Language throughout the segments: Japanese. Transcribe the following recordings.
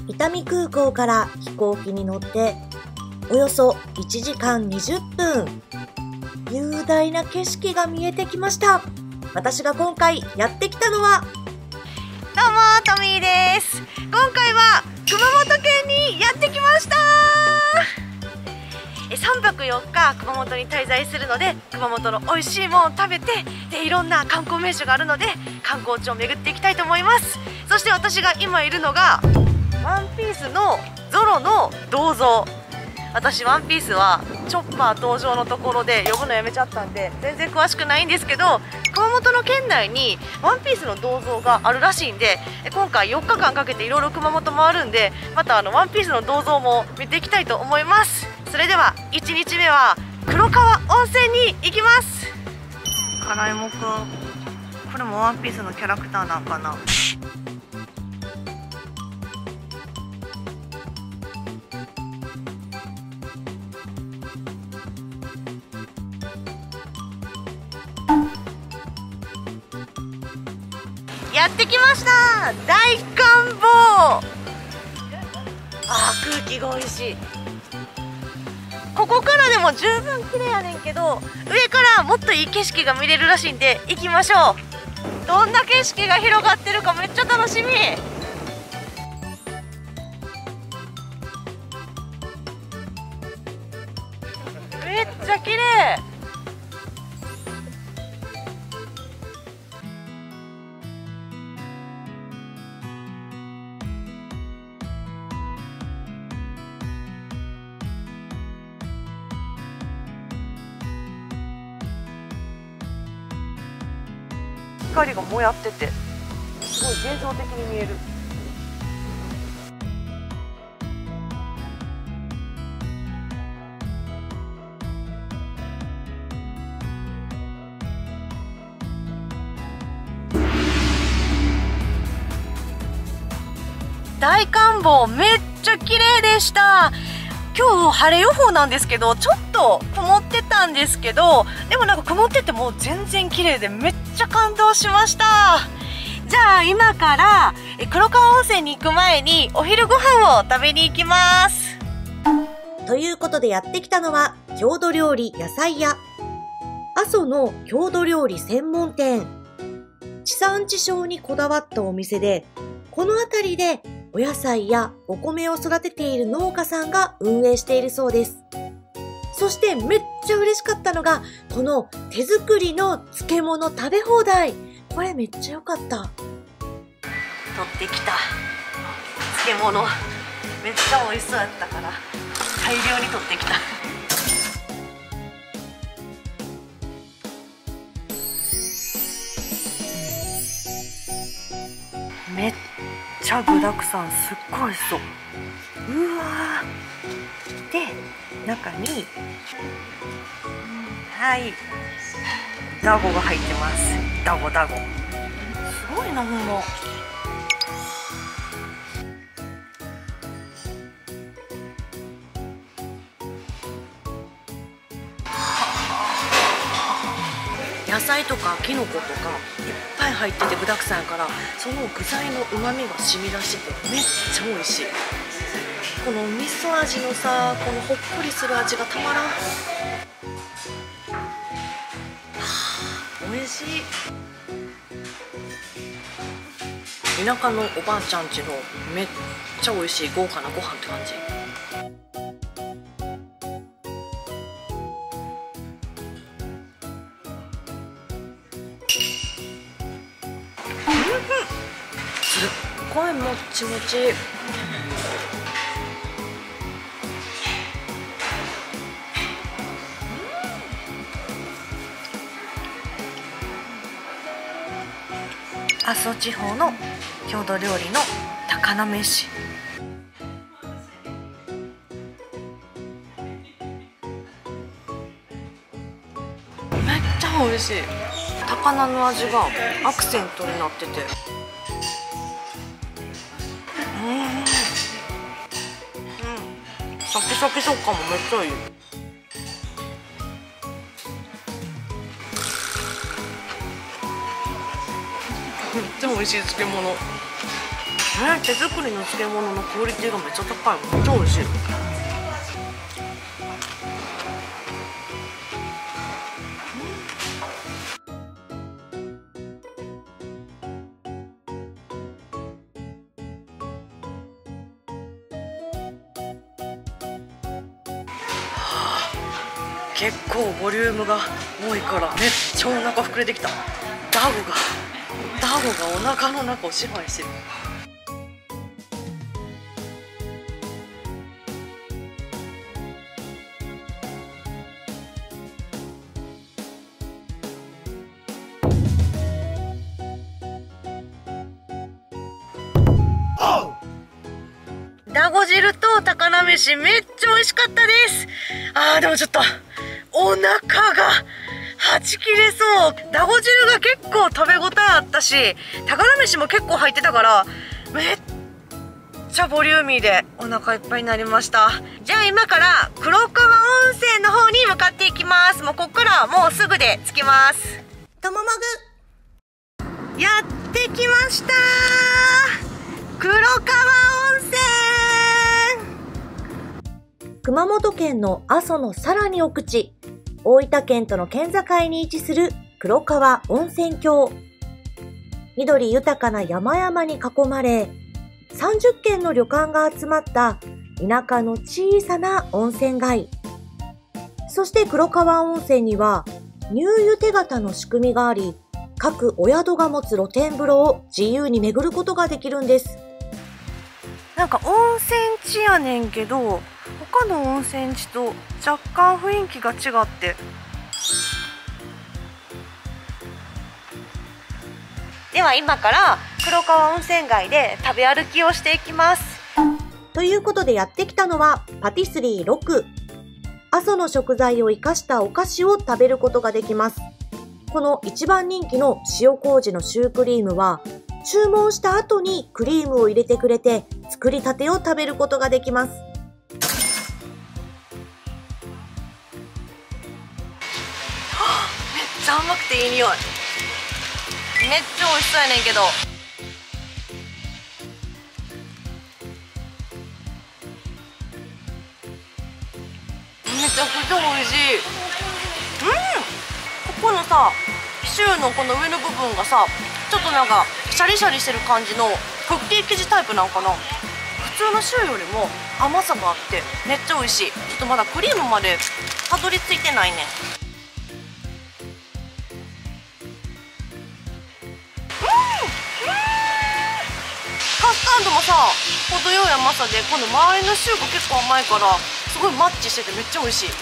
伊丹空港から飛行機に乗っておよそ1時間20分。雄大な景色が見えてきました。私が今回やってきたのは、 どうもトミーです。今回は熊本県にやってきました。3泊4日熊本に滞在するので、熊本の美味しいものを食べて、でいろんな観光名所があるので観光地を巡っていきたいと思います。そして私が今いるのがワンピースのゾロの銅像。私ワンピースはチョッパー登場のところで呼ぶのやめちゃったんで全然詳しくないんですけど、熊本の県内にワンピースの銅像があるらしいんで、今回4日間かけていろいろ熊本回るんで、またワンピースの銅像も見ていきたいと思います。それでは1日目は黒川温泉に行きます。カラエモくん、これもワンピースのキャラクターなんかな。やってきました、大観望。空気が美味しい。ここからでも十分綺麗やねんけど、上からもっといい景色が見れるらしいんで行きましょう。どんな景色が広がってるかめっちゃ楽しみ。めっちゃ綺麗。光がもやっててすごい幻想的に見える。大観望めっちゃ綺麗でした。今日晴れ予報なんですけど、ちょっと曇ってたんですけど、でもなんか曇ってても全然綺麗でめっちゃ感動しました。じゃあ今から黒川温泉に行く前にお昼ご飯を食べに行きます。 ということでやってきたのは郷土料理野菜屋阿蘇の郷土料理専門店。地産地消にこだわったお店で、この辺りでお野菜やお米を育てている農家さんが運営しているそうです。そしてめっちゃ嬉しかったのが、この手作りの漬物食べ放題。これめっちゃ良かった。 取ってきた漬物めっちゃ美味しそうやったから大量に取ってきた。めっちゃ具だくさん、すっごい美味しそう。うわー。で中にダゴが入ってます。ダゴすごいな。ほんま野菜とかキノコとかいっぱい入ってて具だくさんやから、その具材のうまみが染み出しててめっちゃ美味しい。この味噌味のさ、このほっこりする味がたまらん。美味しい。田舎のおばあちゃんちのめっちゃ美味しい豪華なご飯って感じ。すっごいもっちもち。阿蘇地方の郷土料理の高菜飯。めっちゃ美味しい。高菜の味がアクセントになってて、シャキシャキ食感もめっちゃいい。めっちゃ美味しい漬物。 手作りの漬物のクオリティがめっちゃ高い。めっちゃ美味しい。結構ボリュームが多いからめっちゃお腹膨れてきた。ダゴがお腹の中を支配してる。ダゴ汁と高菜飯めっちゃ美味しかったです。でもちょっとお腹がはち切れそう。ダゴ汁が結構食べ応えあったし、高菜飯も結構入ってたからめっちゃボリューミーでお腹いっぱいになりました。じゃあ今から黒川温泉の方に向かっていきます。もうこっからもうすぐで着きます。 とももぐやってきました。黒川温泉。 熊本県の阿蘇のさらに奥地、大分県との県境に位置する黒川温泉郷。緑豊かな山々に囲まれ、30軒の旅館が集まった田舎の小さな温泉街。そして黒川温泉には入湯手形の仕組みがあり、各お宿が持つ露天風呂を自由に巡ることができるんです。 なんか温泉地やねんけど、他の温泉地と若干雰囲気が違って。では今から黒川温泉街で食べ歩きをしていきます。 ということでやってきたのはパティスリー6。阿蘇の食材を生かしたお菓子を食べることができます。この一番人気の塩麹のシュークリームは、注文した後にクリームを入れてくれて作りたてを食べることができます。 めっちゃ甘くていい匂い。めっちゃ美味しそうやねんけど。めちゃくちゃ美味しい。ここのさ、シューのこの上の部分がさ、ちょっとなんかシャリシャリしてる感じのクッキー生地タイプなんかな。普通のシューよりも甘さがあってめっちゃ美味しい。ちょっとまだクリームまでたどり着いてないね。カスタードもさ、程よい甘さで、この周りのシューが結構甘いからすごいマッチしててめっちゃ美味しい。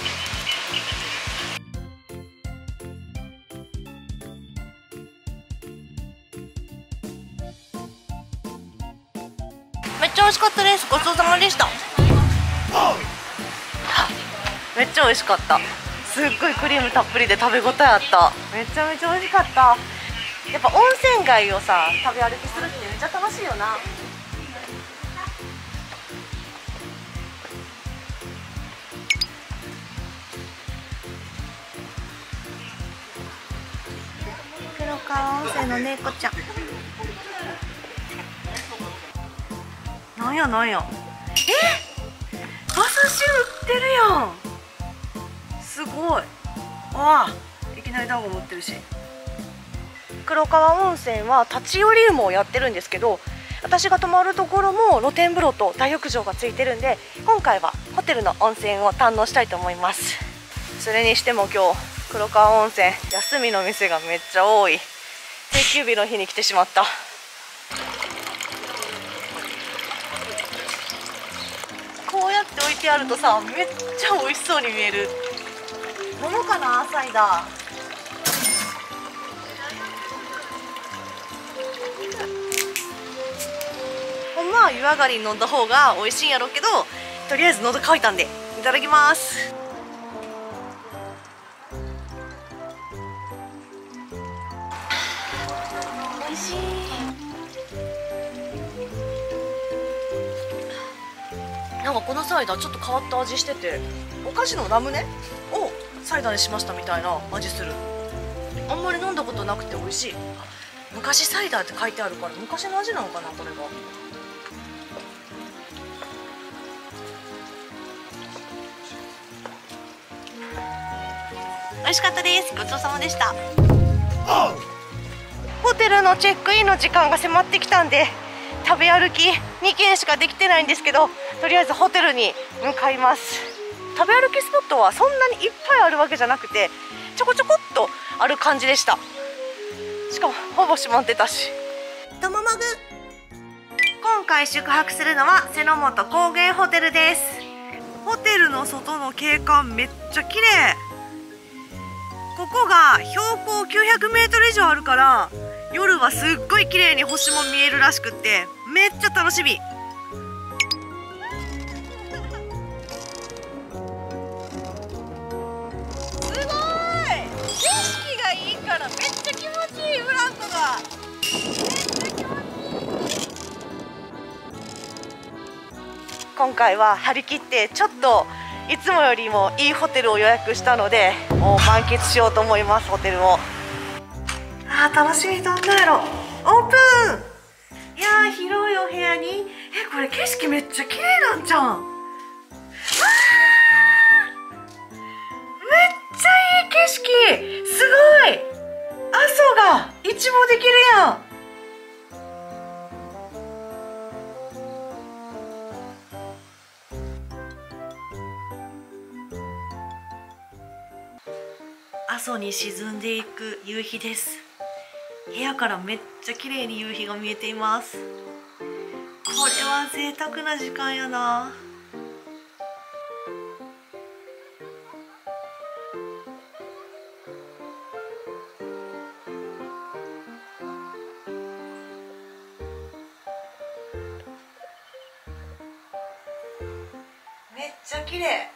めっちゃ美味しかったです。ごちそうさまでした。めっちゃ美味しかった。すっごいクリームたっぷりで食べ応えあった。めちゃめちゃ美味しかった。やっぱ温泉街をさ、食べ歩きするってめっちゃ楽しいよな。黒川温泉の猫ちゃん。なんやなんや。馬刺し売ってるやん。すごい。いきなり団子持ってるし。黒川温泉は立ち寄り湯もやってるんですけど、私が泊まるところも露天風呂と大浴場がついてるんで、今回はホテルの温泉を堪能したいと思います。それにしても今日黒川温泉休みの店がめっちゃ多い。定休日の日に来てしまった。こうやって置いてあるとさ、めっちゃ美味しそうに見える。飲もうかな、サイダー。ほんまは湯上がりに飲んだ方が美味しいんやろうけど、とりあえず喉乾いたんでいただきます。美味しい。なんかこのサイダーちょっと変わった味してて、お菓子のラムネをサイダーにしましたみたいな味する。あんまり飲んだことなくて美味しい。昔サイダーって書いてあるから昔の味なのかなこれが。 美味しかったです。ごちそうさまでした。ホテルのチェックインの時間が迫ってきたんで、食べ歩き2軒しかできてないんですけど、とりあえずホテルに向かいます。食べ歩きスポットはそんなにいっぱいあるわけじゃなくて、ちょこちょこっとある感じでした。しかもほぼ閉まってたし。 とももぐ。 今回宿泊するのは瀬の本高原ホテルです。ホテルの外の景観めっちゃ綺麗。ここが標高900メートル以上あるから、夜はすっごい綺麗に星も見えるらしくって、めっちゃ楽しみ。すごい景色がいいからめっちゃ気持ちいい。ブランコがめっちゃ気持ちいい。今回は張り切ってちょっといつもよりもいいホテルを予約したので、もう満喫しようと思います。ホテルを。楽しみ。どんなやろ。オープン。いやー、広いお部屋に、これ景色めっちゃ綺麗なんじゃん。めっちゃいい景色。すごい。阿蘇が一望できるやん。阿蘇に沈んでいく夕日です。部屋からめっちゃ綺麗に夕日が見えています。これは贅沢な時間やな。めっちゃ綺麗。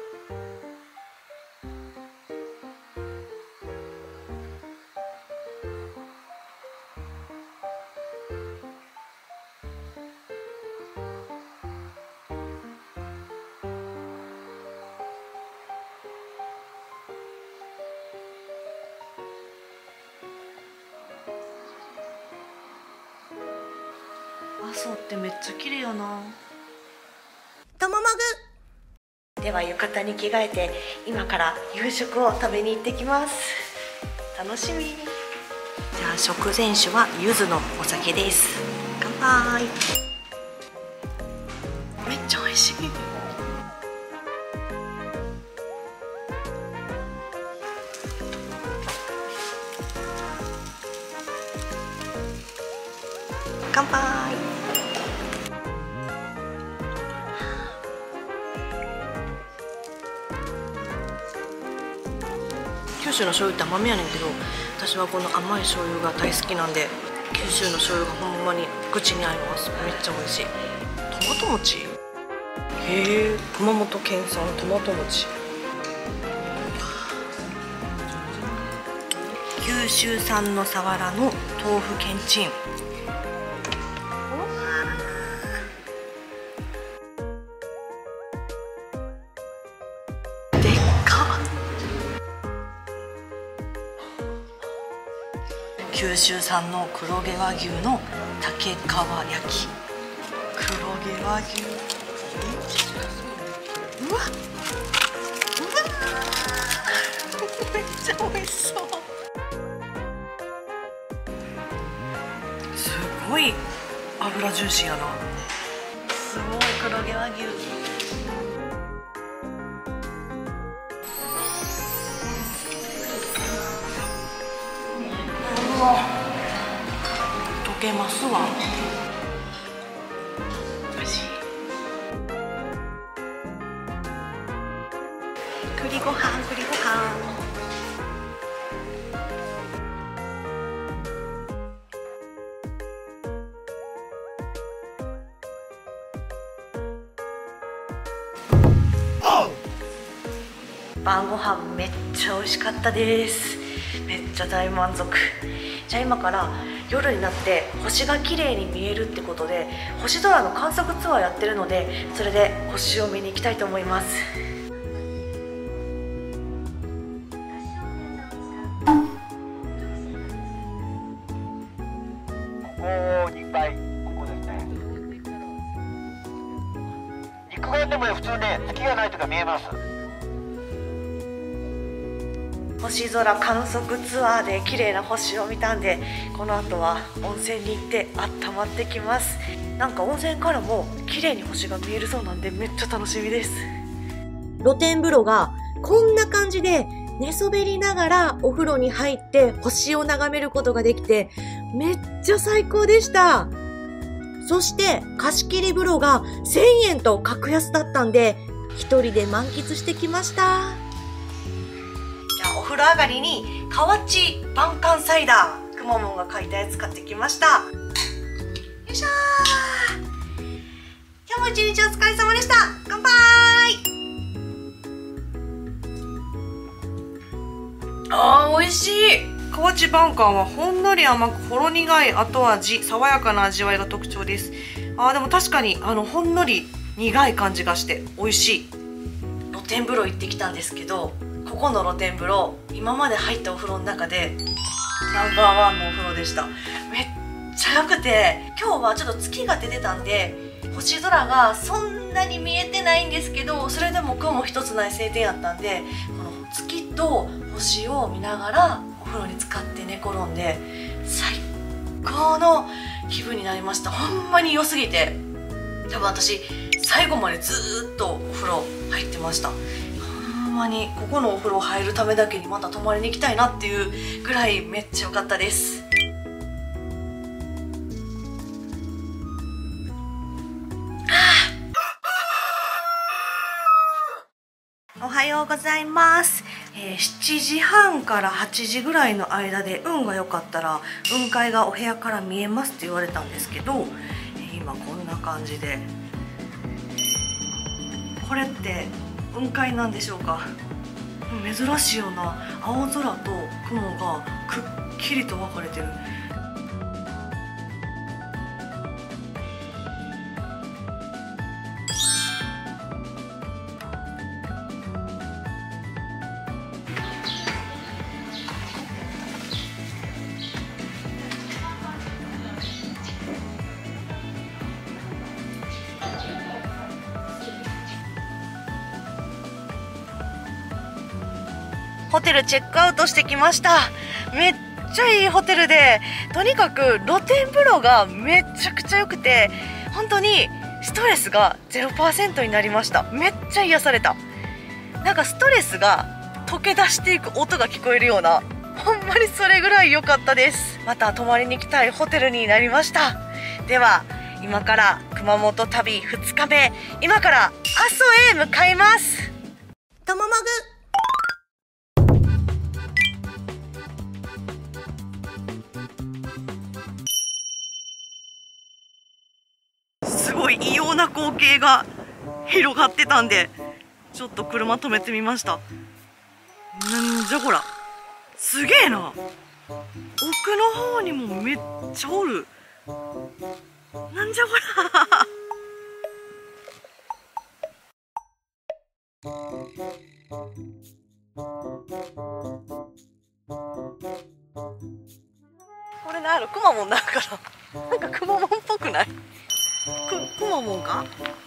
阿蘇ってめっちゃ綺麗やな。 とももぐ。 では浴衣に着替えて今から夕食を食べに行ってきます。楽しみ。じゃあ食前酒は柚子のお酒です。乾杯。めっちゃ美味しい。乾杯。九州の醤油って甘めやねんけど、私はこの甘い醤油が大好きなんで、九州の醤油がほんまに口に合います。めっちゃ美味しい。トマト餅。へえ、熊本県産トマト餅。九州産のサワラの豆腐けんちん。九州産の黒毛和牛の竹皮焼き。黒毛和牛。うわっ、めっちゃ美味しそう。すごい油ジューシーやな。すごい黒毛和牛。溶けますわ。おいしい。栗ご飯、栗ご飯。晩ご飯めっちゃ美味しかったです。めっちゃ大満足。じゃあ今から夜になって星が綺麗に見えるってことで星空の観測ツアーやってるので、それで星を見に行きたいと思います。 ここにいっぱい、ここですね。肉眼でも普通ね、月がないとか見えます。 星空観測ツアーで綺麗な星を見たんで、この後は温泉に行って温まってきます。なんか温泉からも綺麗に星が見えるそうなんでめっちゃ楽しみです。 露天風呂がこんな感じで寝そべりながらお風呂に入って星を眺めることができてめっちゃ最高でした。そして貸し切り風呂が1000円と格安だったんで一人で満喫してきました。 じゃあお風呂上がりに河内晩柑サイダー、くまモンが書いたやつ買ってきました。よいしょー。今日も一日お疲れ様でした。乾杯。美味しい。河内晩柑はほんのり甘くほろ苦い後味、爽やかな味わいが特徴です。でも確かにほんのり苦い感じがして美味しい。露天風呂行ってきたんですけど、ここの露天風呂今まで入ったお風呂の中でナンバーワンのお風呂でした。めっちゃ良くて、今日はちょっと月が出てたんで星空がそんなに見えてないんですけど、それでも雲一つない晴天やったんで、この月と星を見ながらお風呂に浸かって寝転んで最高の気分になりました。ほんまに良すぎて、多分私最後までずーっとお風呂入ってました。ほんまにここのお風呂入るためだけにまた泊まりに行きたいなっていうぐらいめっちゃ良かったです。おはようございます。7時半から8時ぐらいの間で運が良かったら雲海がお部屋から見えますって言われたんですけど、今こんな感じで、これって雲海なんでしょうか。珍しいような青空と雲がくっきりと分かれてる。ホテルチェックアウトしてきました。めっちゃいいホテルで、とにかく露天風呂がめちゃくちゃ良くて、本当にストレスが 0% になりました。めっちゃ癒された。なんかストレスが溶け出していく音が聞こえるような、ほんまにそれぐらい良かったです。また泊まりに行きたいホテルになりました。では今から熊本旅2日目、今から阿蘇へ向かいます。 とももぐすごい異様な光景が広がってたんで、ちょっと車止めてみました。なんじゃこら、すげえな。奥の方にもめっちゃおる。なんじゃこらこれなんやろ、くまモンなんかな。なんかくまモンっぽくない？くまモンか？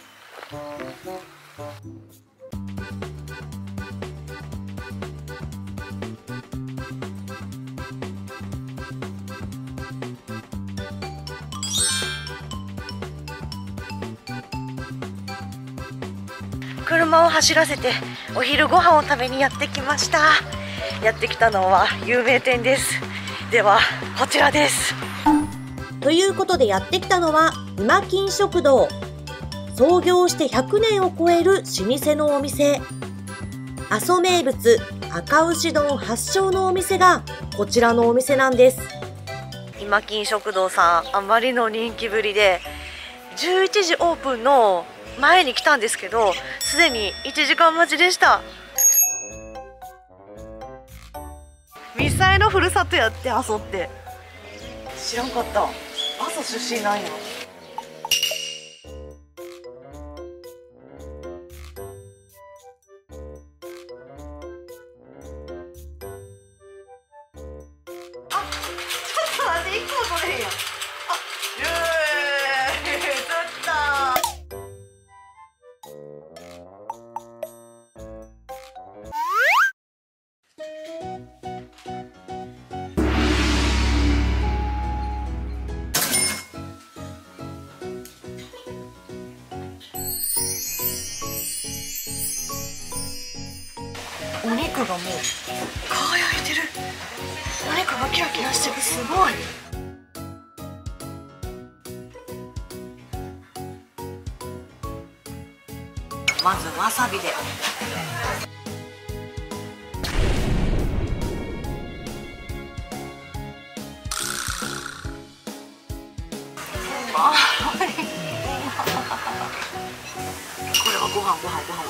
車を走らせてお昼ご飯を食べにやってきました。やってきたのは有名店です。ではこちらです。 ということでやってきたのは今金食堂。創業して100年を超える老舗のお店。阿蘇名物赤牛丼発祥のお店がこちらのお店なんです。 今金食堂さん、あまりの人気ぶりで11時オープンの前に来たんですけど、すでに1時間待ちでした。ミサイのふるさとやって、阿蘇って知らんかった。阿蘇出身なんや。 がもう輝いてる。何かがキラキラしてる。すごい。まずわさびで。これはご飯。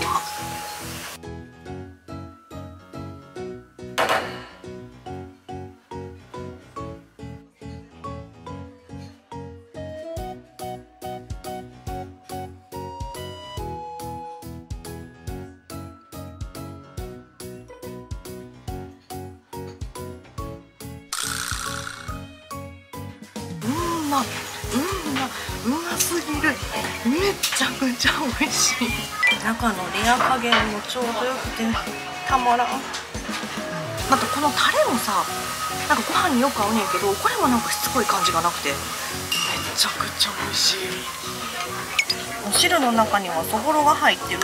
うますぎる。めちゃくちゃ美味しい。中のレア加減もちょうどよくてたまらん。あとこのタレもさ、なんかご飯によく合うねんけど、これもなんかしつこい感じがなくてめちゃくちゃ美味しい。お汁の中にはそぼろが入ってる。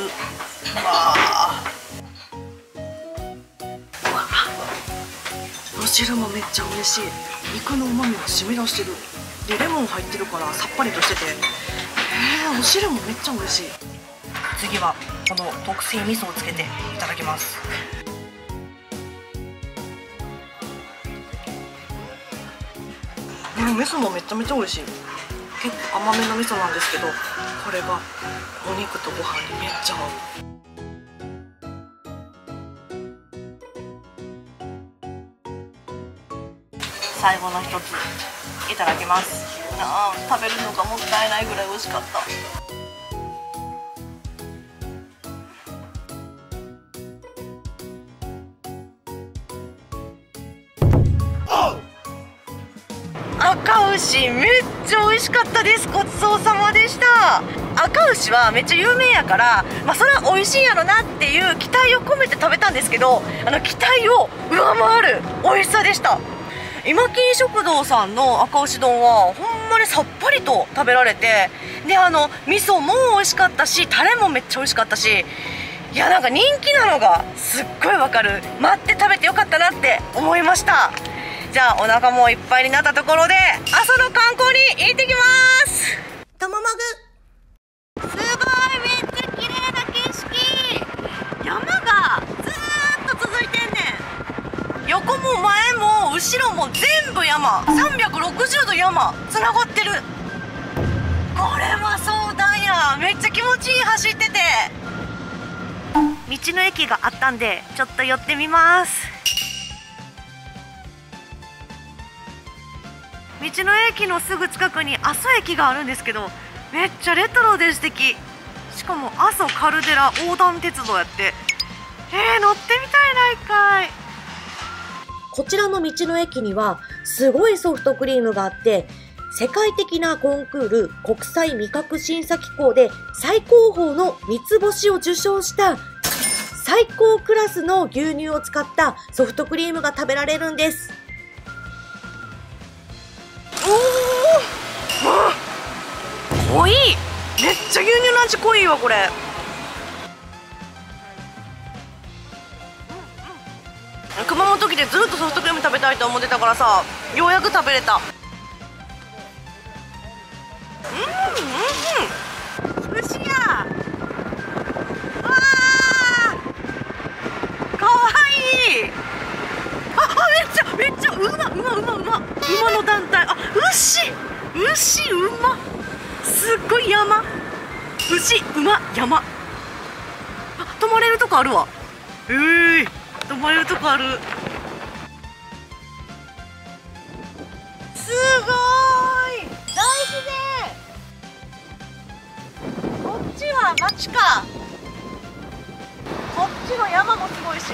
お汁もめっちゃ美味しい。肉の旨味が染み出してる。でレモン入ってるからさっぱりとしてて、お汁もめっちゃ美味しい。次はこの特製味噌をつけていただきます。味噌もめちゃめちゃ美味しい。結構甘めの味噌なんですけど、これがお肉とご飯にめっちゃ合う。最後の一ついただきます。食べるのがもったいないぐらい美味しかった。赤牛めっちゃ美味しかったです。ごちそうさまでした。赤牛はめっちゃ有名やから、それは美味しいやろなっていう期待を込めて食べたんですけど、期待を上回る美味しさでした。今金食堂さんの赤牛丼はほんまにさっぱりと食べられて、で味噌も美味しかったし、タレもめっちゃ美味しかったし、いやなんか人気なのがすっごいわかる。待って食べてよかったなって思いました。じゃあお腹もいっぱいになったところで阿蘇の観光に行ってきます。 とももぐ。 すごい、めっちゃ綺麗な景色。山がずーっと続いてんねん。横も前も後ろも全部山、360度山つながってる。これは壮大や。めっちゃ気持ちいい。走ってて道の駅があったんでちょっと寄ってみます。道の駅のすぐ近くに阿蘇駅があるんですけど、めっちゃレトロで素敵。しかも阿蘇カルデラ横断鉄道やって、乗ってみたいな一回。 こちらの道の駅にはすごいソフトクリームがあって、世界的なコンクール国際味覚審査機構で最高峰の三つ星を受賞した最高クラスの牛乳を使ったソフトクリームが食べられるんです。 濃い。めっちゃ牛乳の味濃いわこれ。熊本来てずっとソフトクリーム食べたいと思ってたからさ、ようやく食べれた。牛や。わー、かわいい。めっちゃ馬の団体。牛馬すっごい山。牛馬山。泊まれるとこあるわ。泊まれるとこある。すごい大自然。こっちは町か。こっちの山もすごいし。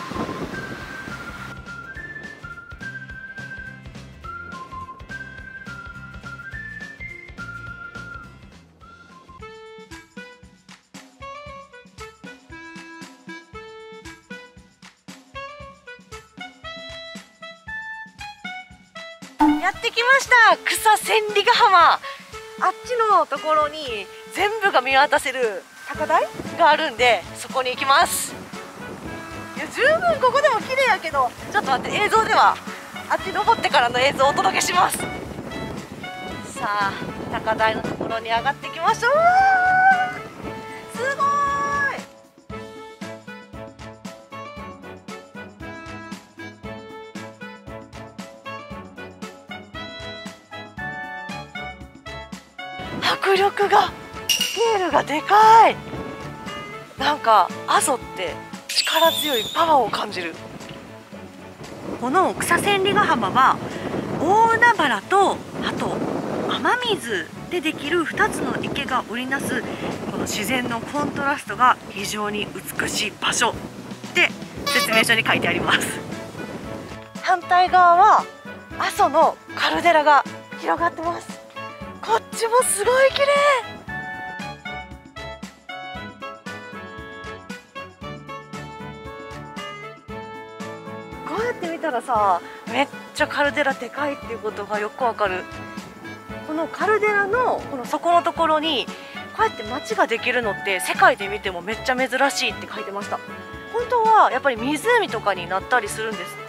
やってきました。草千里ヶ浜。あっちのところに全部が見渡せる高台があるんで、そこに行きます。よし。 十分ここでも綺麗やけど、ちょっと待って、映像ではあっち登ってからの映像をお届けします。さあ高台のところに上がってきました。うわー、すごい。迫力が、スケールがでかい。なんか阿蘇って力強いパワーを感じる。この草千里ヶ浜は大海原とあと雨水でできる2つの池が織りなすこの自然のコントラストが非常に美しい場所って説明書に書いてあります。反対側は阿蘇のカルデラが広がってます。こっちもすごい綺麗。こうやって見たらさ、めっちゃカルデラでかいっていうことがよくわかる。このカルデラのこの底のところにこうやって街ができるのって世界で見てもめっちゃ珍しいって書いてました。本当はやっぱり湖とかになったりするんですって。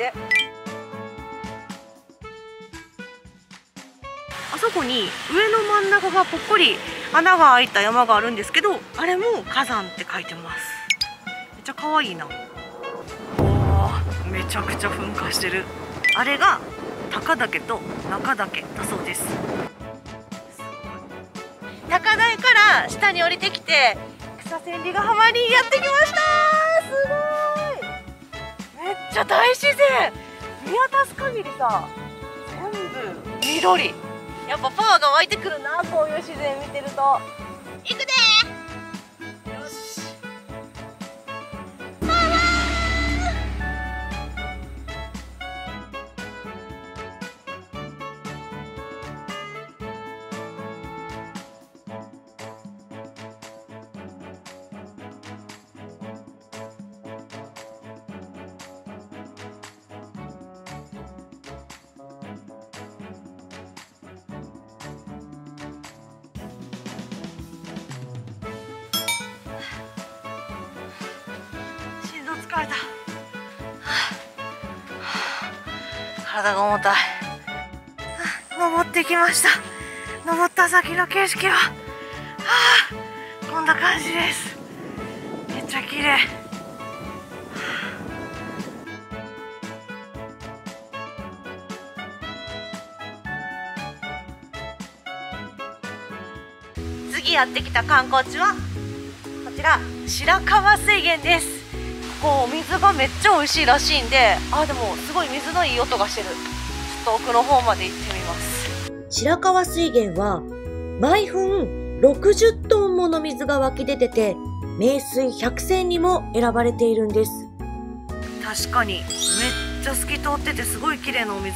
あそこに上の真ん中がぽっこり穴が開いた山があるんですけど、あれも火山って書いてます。めっちゃ可愛いな。めちゃくちゃ噴火してる。あれが高岳と中岳だそうです。高台から下に降りてきて草千里ヶ浜にやってきました。すごい、めっちゃ大自然。見渡す限りさ、全部緑。やっぱパワーが湧いてくるな、こういう自然見てると。行くでー。よし、疲れた。体が重たい。登ってきました。登った先の景色は、こんな感じです。めっちゃ綺麗。次やってきた観光地はこちら白川水源です。こう水がめっちゃ美味しいらしいんで、でもすごい水のいい音がしてる。ちょっと奥の方まで行ってみます。 白川水源は毎分60トンもの水が湧き出てて、名水100選にも選ばれているんです。 確かにめっちゃ透き通っててすごい綺麗なお水。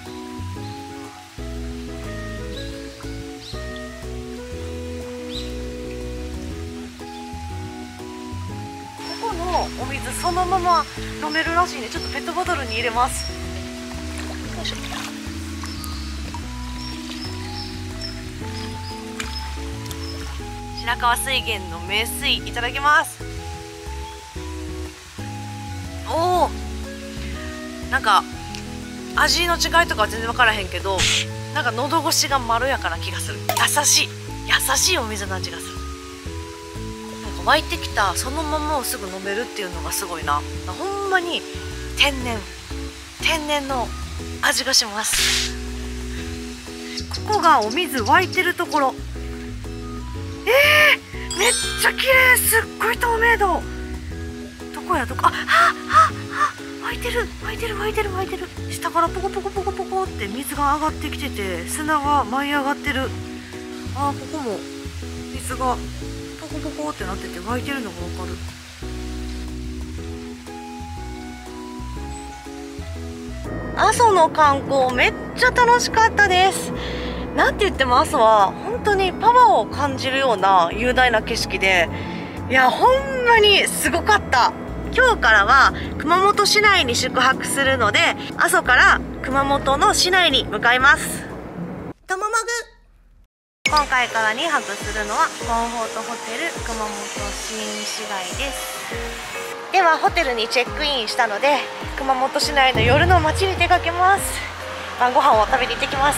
お水そのまま飲めるらしいんで、ちょっとペットボトルに入れます。よいしょ。白川水源の名水いただきます。おお、なんか味の違いとかは全然分からへんけど、なんか喉越しがまろやかな気がする。優しいお水の味がする。湧いてきたそのままをすぐ飲めるっていうのがすごいな。ほんまに天然の味がします。ここがお水湧いてるところ。めっちゃ綺麗。すっごい透明度。どこやどこ。湧いてる。下からポコポコポコポコって水が上がってきてて、砂が舞い上がってる。ここも水がポコポコってなってて湧いてるのがわかる。阿蘇の観光めっちゃ楽しかったです。なんて言っても阿蘇は本当にパワーを感じるような雄大な景色で、いやほんまにすごかった。今日からは熊本市内に宿泊するので、阿蘇から熊本の市内に向かいます。とももぐ。今回から2泊するのはコンフォートホテル熊本新市街です。 ではホテルにチェックインしたので、熊本市内の夜の街に出かけます。晩ご飯を食べに行ってきます。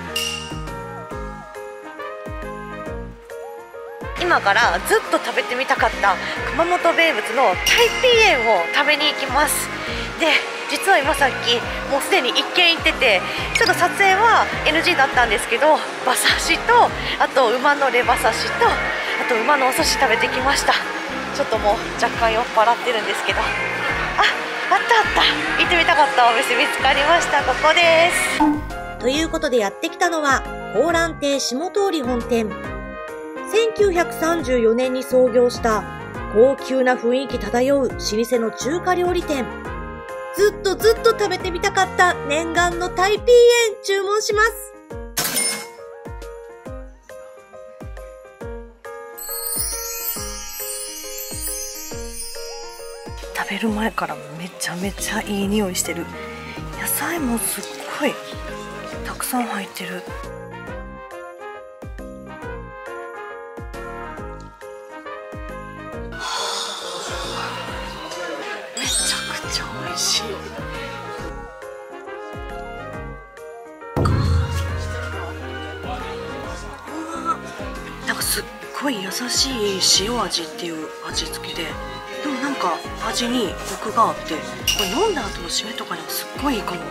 今からずっと食べてみたかった熊本名物のタイピーエンを食べに行きます。で、実は今さっきもうすでに1軒行ってて、ちょっと撮影は NG だったんですけど、馬刺しと、あと馬のレバ刺しと、あと馬のお寿司食べてきました。ちょっともう若干酔っ払ってるんですけど、あったあった、行ってみたかったお店見つかりました。ここです。 ということでやってきたのは香蘭亭下通本店。1934年に創業した高級な雰囲気漂う老舗の中華料理店。ずっと食べてみたかった念願のタイピーエン注文します。 食べる前からめちゃめちゃいい匂いしてる。野菜もすっごいたくさん入ってる。めちゃくちゃ美味しい。なんかすっごい優しい塩味っていう味付けで、でもなんか味にコクがあって、これ飲んだ後の締めとかにもすっごいいいかも。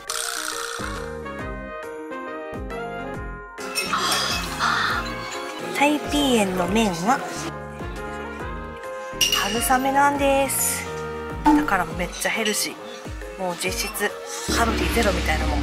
タイピーエンの麺は春雨なんです。だからめっちゃヘルシー。もう実質カロリーゼロみたいなもん。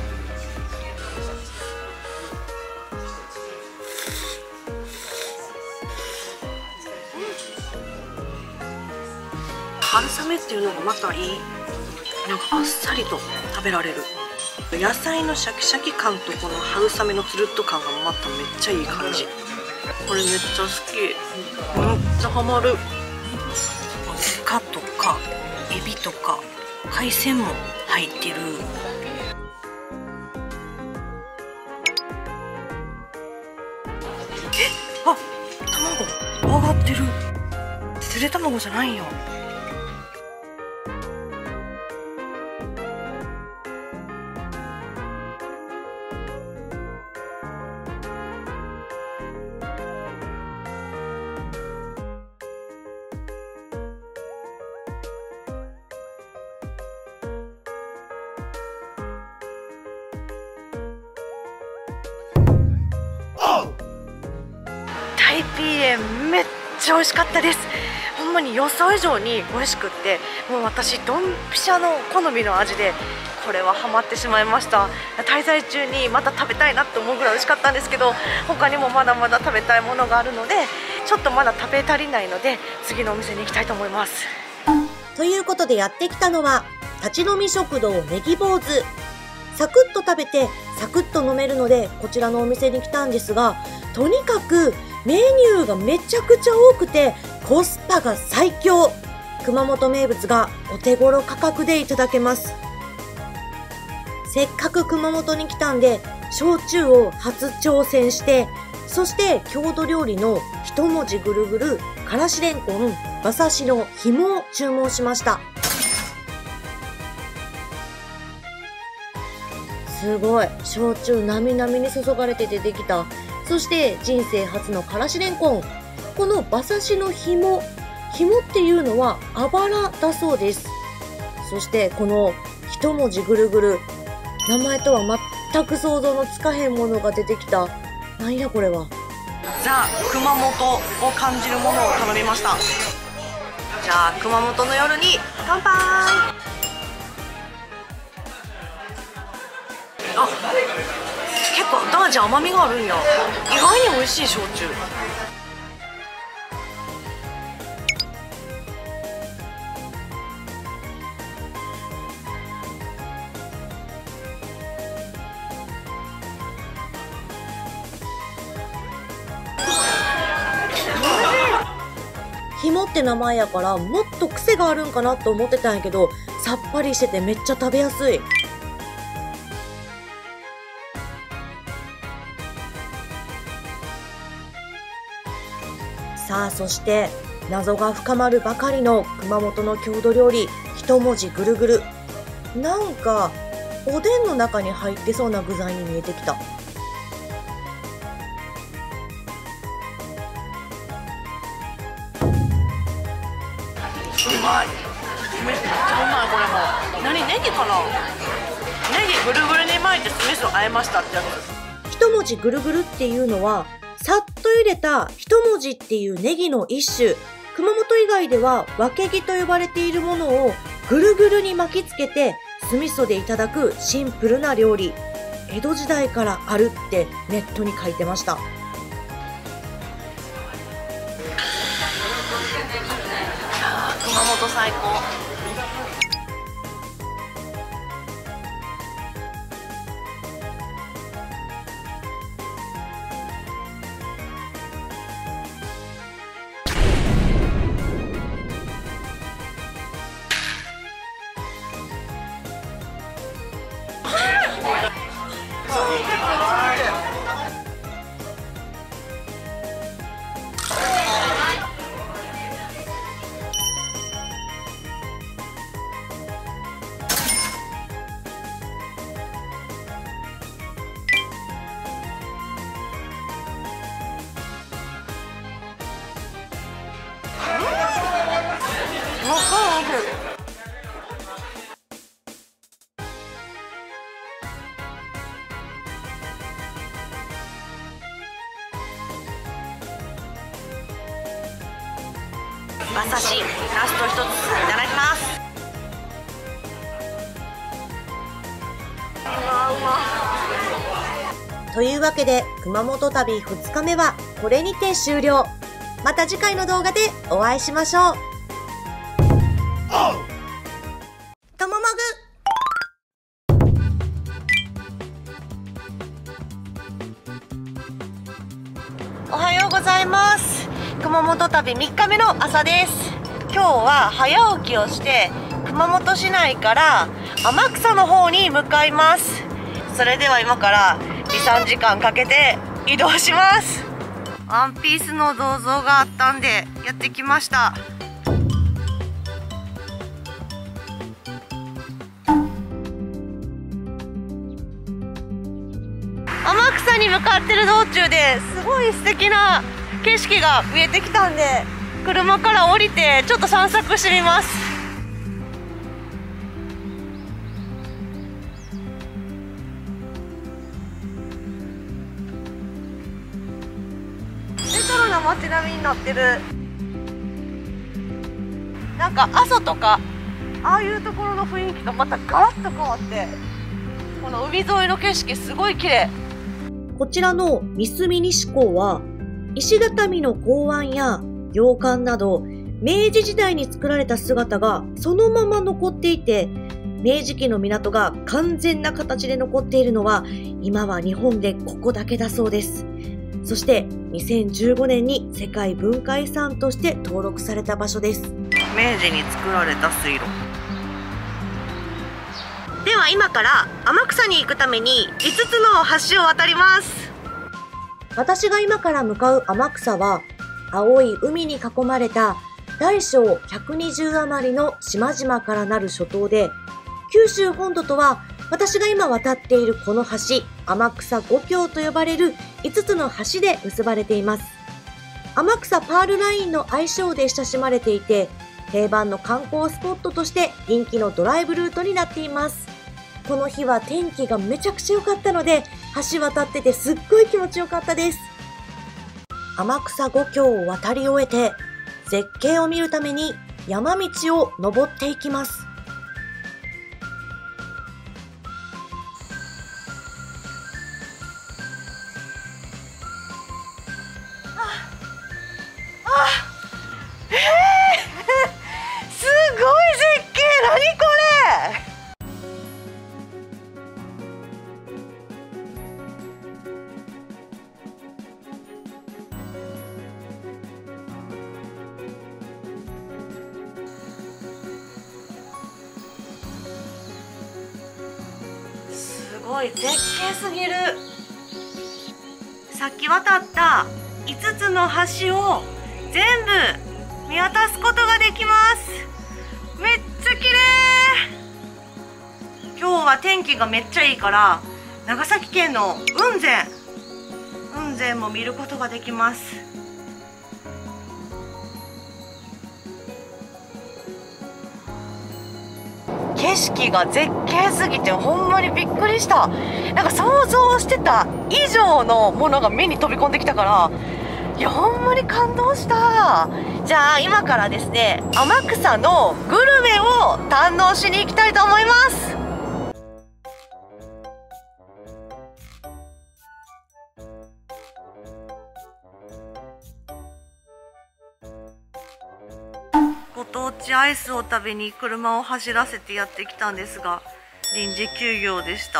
春雨っていうのがまたいい。なんかあっさりと食べられる。野菜のシャキシャキ感とこの春雨のつるっと感がまためっちゃいい感じ。これめっちゃ好き。めっちゃハマる。イカとかエビとか海鮮も入ってる。あ、卵上がってる。ゆで卵じゃないよ。タイピーエンめっちゃ美味しかったです。ほんまに予想以上に美味しくって、もう私ドンピシャの好みの味で、これはハマってしまいました。滞在中にまた食べたいなって思うぐらい美味しかったんですけど、他にもまだまだ食べたいものがあるので、ちょっとまだ食べ足りないので、次のお店に行きたいと思います。 ということでやってきたのは立ち飲み食堂ネギ坊主。サクッと食べてサクッと飲めるのでこちらのお店に来たんですが、とにかくメニューがめちゃくちゃ多くてコスパが最強。熊本名物がお手頃価格でいただけます。せっかく熊本に来たんで焼酎を初挑戦して、そして郷土料理の一文字ぐるぐるからしれんこん馬刺しの紐を注文しました。すごい焼酎なみなみに注がれて出てきた。そして人生初のからしれんこん。この馬刺しの紐っていうのはあばらだそうです。そしてこの一文字ぐるぐる、名前とは全く想像のつかへんものが出てきた。なんやこれは。 ザ・熊本を感じるものを頼みました。じゃあ熊本の夜に乾杯。あ、結構後味甘みがあるんや。意外に美味しい焼酎。 紐って名前やからもっと癖があるんかなと思ってたんやけど、さっぱりしててめっちゃ食べやすい。さあそして謎が深まるばかりの熊本の郷土料理、一文字ぐるぐる。なんかおでんの中に入ってそうな具材に見えてきた。 うまい。めっちゃうまい。これも何、ネギかな。ネギぐるぐるに巻いて酢味噌和えましたってやつ。 一文字ぐるぐるっていうのは、さっと茹でた一文字っていうネギの一種。熊本以外ではわけぎと呼ばれているものをぐるぐるに巻きつけて酢味噌でいただくシンプルな料理。江戸時代からあるってネットに書いてました。 熊本最高。馬刺しラスト一ついただきます。 というわけで熊本旅2日目はこれにて終了。また次回の動画でお会いしましょう。とももおはようございます。熊本旅3日目の朝です。今日は早起きをして熊本市内から天草の方に向かいます。それでは今から2、3時間かけて移動します。ワンピースの銅像があったんでやってきました。天草に向かってる道中ですごい素敵な景色が見えてきたんで、車から降りてちょっと散策してみます。レトロな街並みになってる。なんか阿蘇とかああいうところの雰囲気とまたガラッと変わって、この海沿いの景色すごい綺麗。 こちらの三隅西港は石畳の港湾や洋館など明治時代に作られた姿がそのまま残っていて、明治期の港が完全な形で残っているのは今は日本でここだけだそうです。そして2015年に世界文化遺産として登録された場所です。 明治に作られた水路では、今から天草に行くために5つの橋を渡ります。 私が今から向かう天草は青い海に囲まれた大小120余りの島々からなる諸島で、九州本土とは私が今渡っているこの橋、天草五橋と呼ばれる5つの橋で結ばれています。天草パールラインの愛称で親しまれていて、定番の観光スポットとして人気のドライブルートになっています。この日は天気がめちゃくちゃ良かったので、橋渡っててすっごい気持ちよかったです。天草五橋を渡り終えて、絶景を見るために山道を登っていきます。 すごい絶景。何これ。すごい絶景すぎる。さっき渡った5つの橋を全部見渡すことができます。めっちゃ綺麗。今日は天気がめっちゃいいから長崎県の雲仙も見ることができます。景色が絶景すぎてほんまにびっくりした。なんか想像してた以上のものが目に飛び込んできたから、いやほんまに感動した。じゃあ今からですね、天草のグルメを堪能しに行きたいと思います。ご当地アイスを食べに車を走らせてやってきたんですが、臨時休業でした。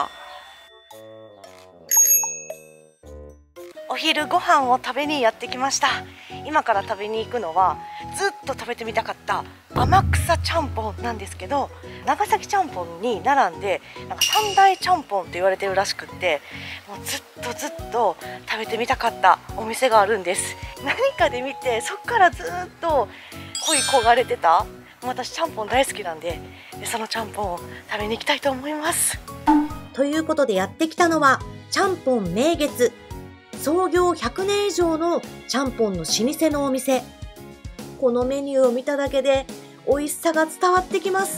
お昼ご飯を食べにやってきました。今から食べに行くのはずっと食べてみたかった天草ちゃんぽんなんですけど、長崎ちゃんぽんに並んでなんか三大ちゃんぽんって言われてるらしくって、もうずっと食べてみたかったお店があるんです。何かで見てそっからずっと恋焦がれてた。私ちゃんぽん大好きなんで、そのちゃんぽんを食べに行きたいと思います。 ということでやってきたのはちゃんぽん名月。創業100年以上のちゃんぽんの老舗のお店。このメニューを見ただけで美味しさが伝わってきます。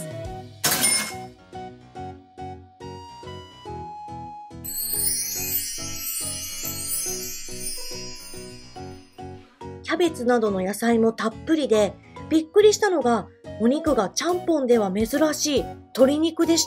キャベツなどの野菜もたっぷりで、びっくりしたのがお肉がちゃんぽんでは珍しい鶏肉でした。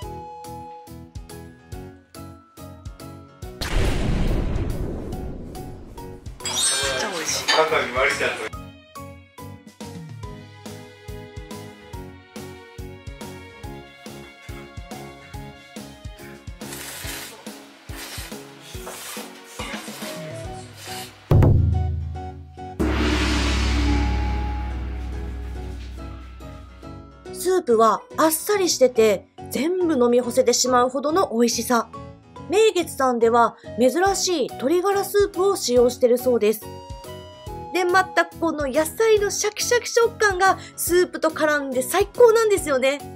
スープはあっさりしてて全部飲み干せてしまうほどの美味しさ。名月さんでは珍しい鶏ガラスープを使用してるそうです。で、またこの野菜のシャキシャキ食感がスープと絡んで最高なんですよね。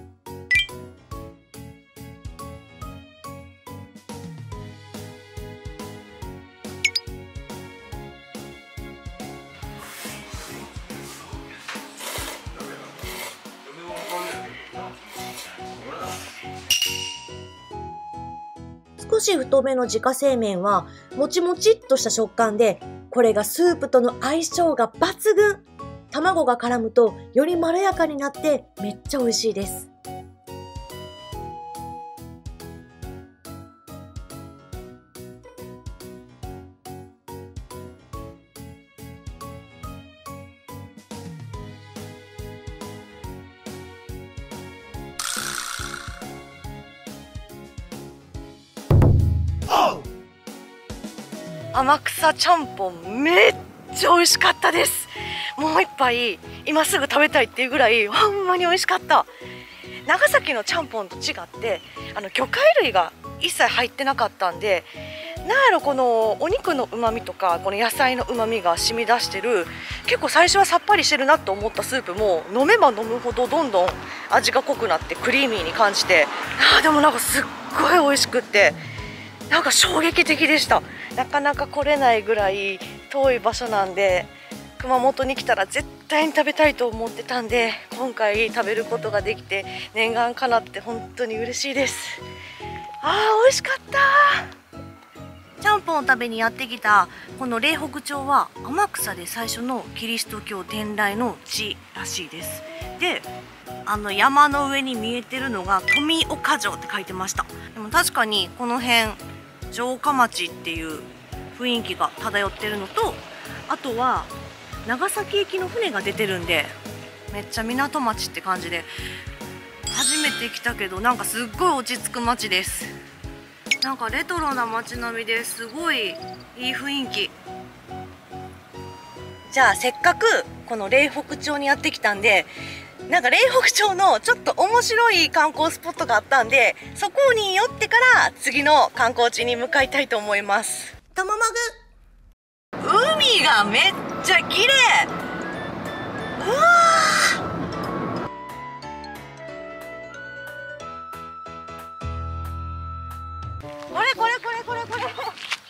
少し太めの自家製麺はもちもちっとした食感で、これがスープとの相性が抜群。卵が絡むとよりまろやかになってめっちゃ美味しいです。 天草ちゃんぽんめっちゃ美味しかったです。もう一杯今すぐ食べたいっていうぐらいほんまに美味しかった。長崎のちゃんぽんと違って魚介類が一切入ってなかったんで、なんやろ、このお肉のうまみとかこの野菜のうまみが染み出してる、結構最初はさっぱりしてるなと思ったスープも飲めば飲むほどどんどん味が濃くなってクリーミーに感じて、でもなんかすっごい美味しくって、なんか衝撃的でした。なかなか来れないぐらい遠い場所なんで、熊本に来たら絶対に食べたいと思ってたんで、今回食べることができて念願かなって本当に嬉しいです。美味しかった。ちゃんぽんを食べにやってきたこの嶺北町は天草で最初のキリスト教伝来の地らしいです。で、山の上に見えてるのが富岡城って書いてました。でも確かにこの辺城下町っていう雰囲気が漂ってるのと、あとは長崎行きの船が出てるんでめっちゃ港町って感じで、初めて来たけどなんかすっごい落ち着く町です。なんかレトロな街並みですごいいい雰囲気。じゃあせっかくこの嶺北町にやってきたんで、なんか嶺北町のちょっと面白い観光スポットがあったんで、そこに寄ってから次の観光地に向かいたいと思います。とももぐ、海がめっちゃ綺麗。 これこれこれこれこれ、めっ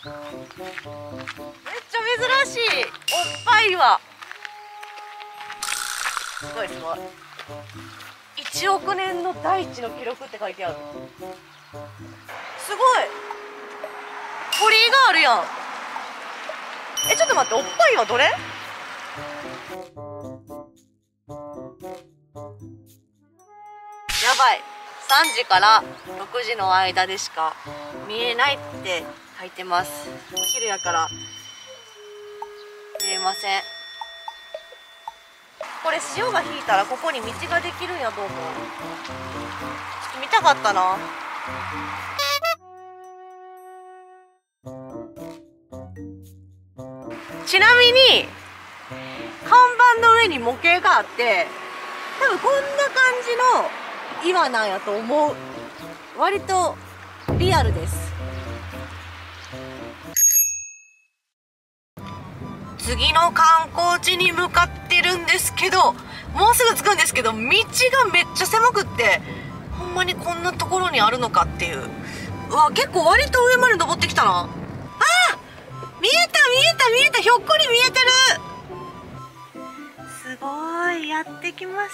ちゃ珍しい。おっぱいはすごいすごい。1億年の大地の記録って書いてある。すごい鳥居があるやん。ちょっと待って、おっぱいはどれ？やばい、3時から6時の間でしか見えないって書いてます。お昼やから見えません。これ潮が引いたらここに道ができるんやと思う。ちょっと見たかったな。ちなみに看板の上に模型があって、多分こんな感じの岩なんやと思う。割とリアルです。次の観光地に向かってるんですけど、もうすぐ着くんですけど、道がめっちゃ狭くって、ほんまにこんなところにあるのかっていう。うわ、結構割と上まで登ってきたな。あ、見えた見えた見えた、ひょっこり見えてる。すごい、やってきました。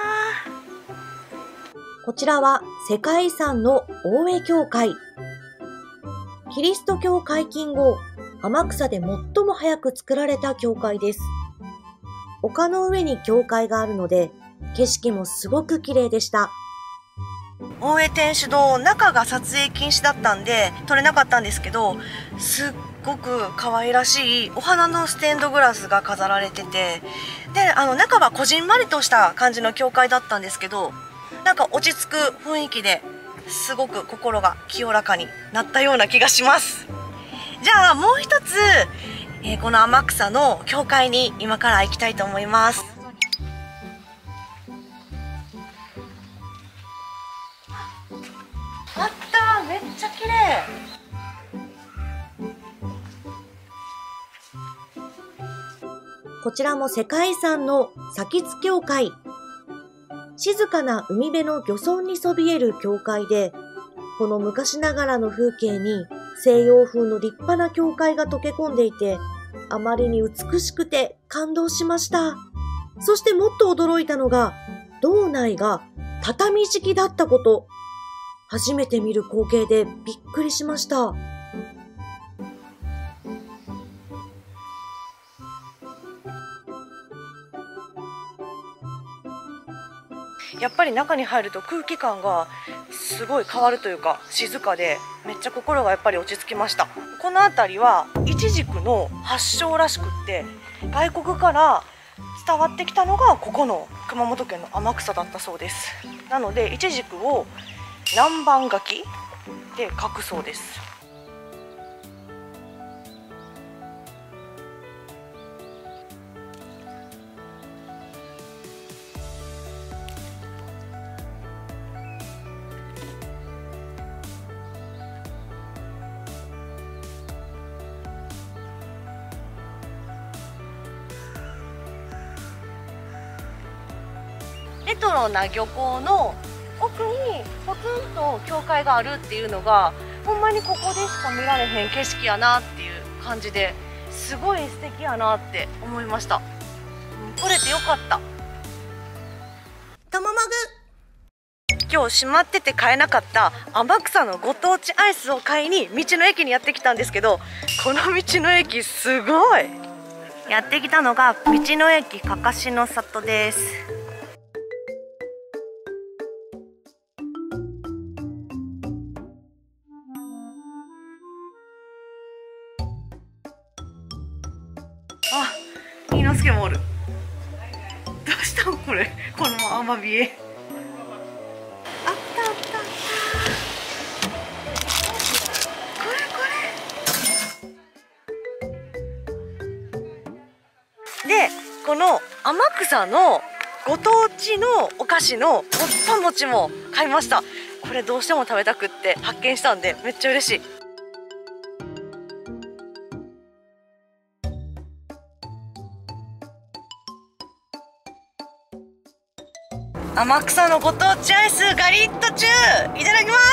こちらは世界遺産の大江教会。キリスト教解禁後、天草で最も早く作られた教会です。丘の上に教会があるので、景色もすごく綺麗でした。 大江天主堂、中が撮影禁止だったんで撮れなかったんですけど、すっごく可愛らしいお花のステンドグラスが飾られてて、で中はこじんまりとした感じの教会だったんですけど、なんか落ち着く雰囲気ですごく心が清らかになったような気がします。じゃあもう一つ、この天草の教会に今から行きたいと思います。あった、めっちゃ綺麗。 こちらも世界遺産の崎津教会。静かな海辺の漁村にそびえる教会で、この昔ながらの風景に西洋風の立派な教会が溶け込んでいて、あまりに美しくて感動しました。そしてもっと驚いたのが、堂内が畳敷きだったこと。初めて見る光景でびっくりしました。 やっぱり中に入ると空気感がすごい変わるというか、静かでめっちゃ心がやっぱり落ち着きました。この辺りはイチジクの発祥らしくって、外国から伝わってきたのがここの熊本県の天草だったそうです。なのでイチジクを南蛮柿で書くそうです。レトロな漁港の奥にポツンと教会があるっていうのが、ほんまにここでしか見られへん景色やなっていう感じで、すごい素敵やなって思いました。来れてよかった。 とももぐ。 今日閉まってて買えなかった天草のご当地アイスを買いに道の駅にやってきたんですけど、この道の駅すごい。やってきたのが道の駅かかしの里です。あ、猪之助もおる。どうしたんこれ、このアマビエ。あったあったあった。これ。で、この天草のご当地のお菓子のもっぱ餅も買いました。これどうしても食べたくって発見したんで、めっちゃ嬉しい。 天草のご当地アイスガリットチューいただきます。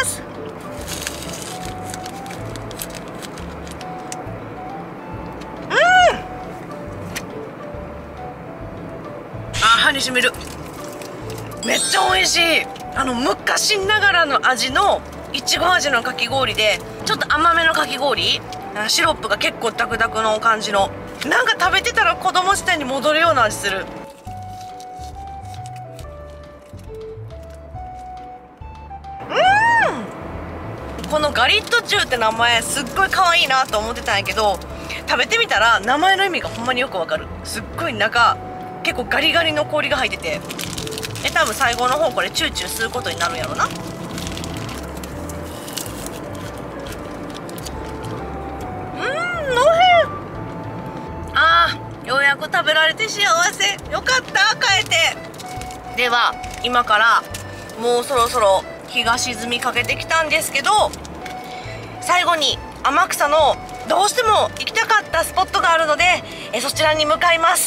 歯にしみる。めっちゃ美味しい。昔ながらの味のいちご味のかき氷で、ちょっと甘めのかき氷、シロップが結構ダクダクの感じの、なんか食べてたら子供時代に戻るような味する。このガリットチューって名前すっごい可愛いなと思ってたんやけど、食べてみたら名前の意味がほんまによくわかる。すっごい中結構ガリガリの氷が入ってて、多分最後の方これチューチュー吸うことになるんやろな。ようやく食べられて幸せ。よかった、帰って。では今からもうそろそろ日が沈みかけてきたんですけど、最後に天草のどうしても行きたかったスポットがあるので、そちらに向かいます。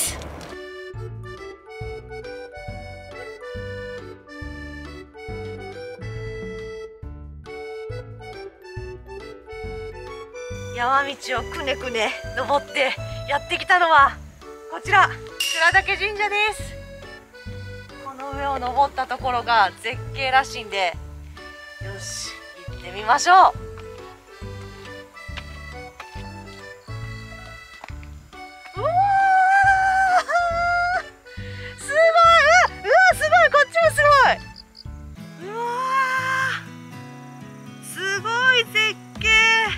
山道をくねくね登ってやってきたのはこちら倉岳神社です。この上を登ったところが絶景らしいんで、よし行ってみましょう。うわー、すごい。うわすごい、こっちもすごい。うわー、すごい絶景。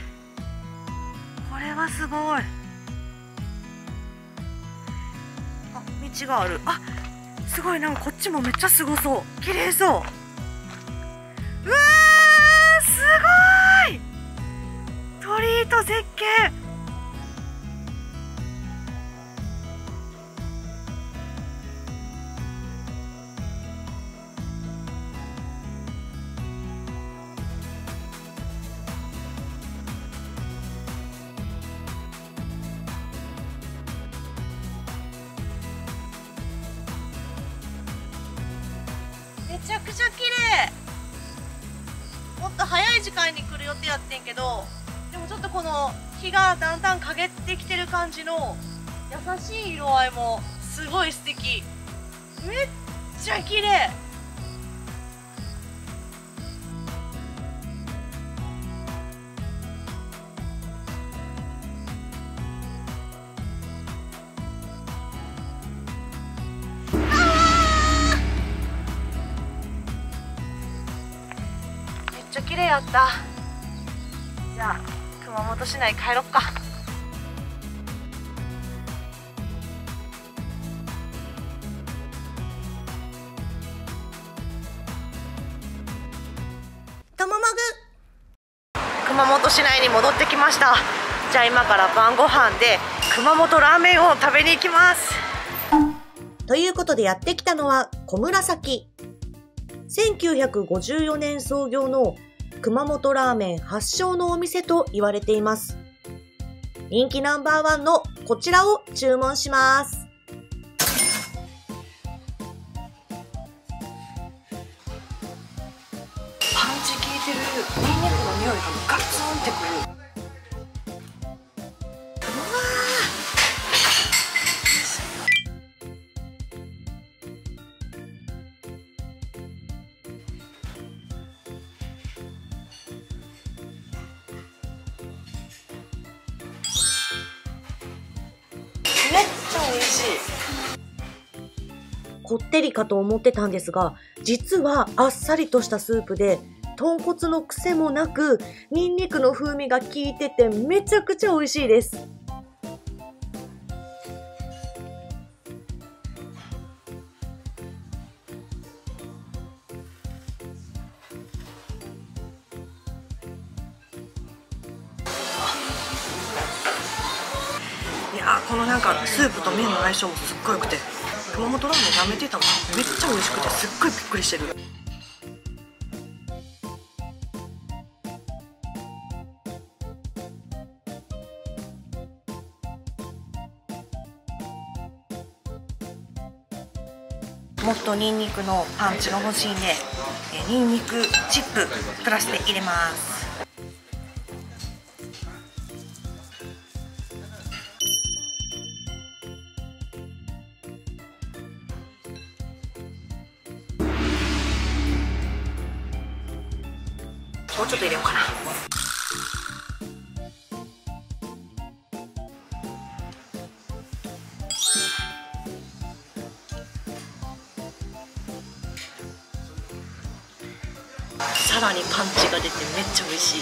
これはすごい。道がある。あ、すごい。なんかこっちもめっちゃすごそう。綺麗そう。うわー、すごい。鳥居と絶景。めちゃくちゃ綺麗。もっと早い時間に来る予定やってんけど、でもちょっとこの日がだんだん陰ってきてる感じの優しい色合いもすごい素敵。めっちゃ綺麗。めっちゃ綺麗やった。じゃあ熊本市内帰ろっか。 とももぐ。 熊本市内に戻ってきました。じゃあ今から晩ご飯で熊本ラーメンを食べに行きます。 ということでやってきたのは小紫。1954年創業の熊本ラーメン発祥のお店と言われています。人気ナンバーワンのこちらを注文します。 パンチ効いてるニンニクの匂いがガツンってくる。めっちゃ美味しい。 こってりかと思ってたんですが、実はあっさりとしたスープで豚骨の癖もなくニンニクの風味が効いててめちゃくちゃ美味しいです。 いやー、このなんかスープと麺の相性もすっごい良くて、熊本ラーメンやめてたのめっちゃ美味しくてすっごいびっくりしてる。 もっとニンニクのパンチが欲しいんで、ニンニクチッププラスで入れます。もうちょっと入れようかな。さらにパンチが出てめっちゃ美味しい。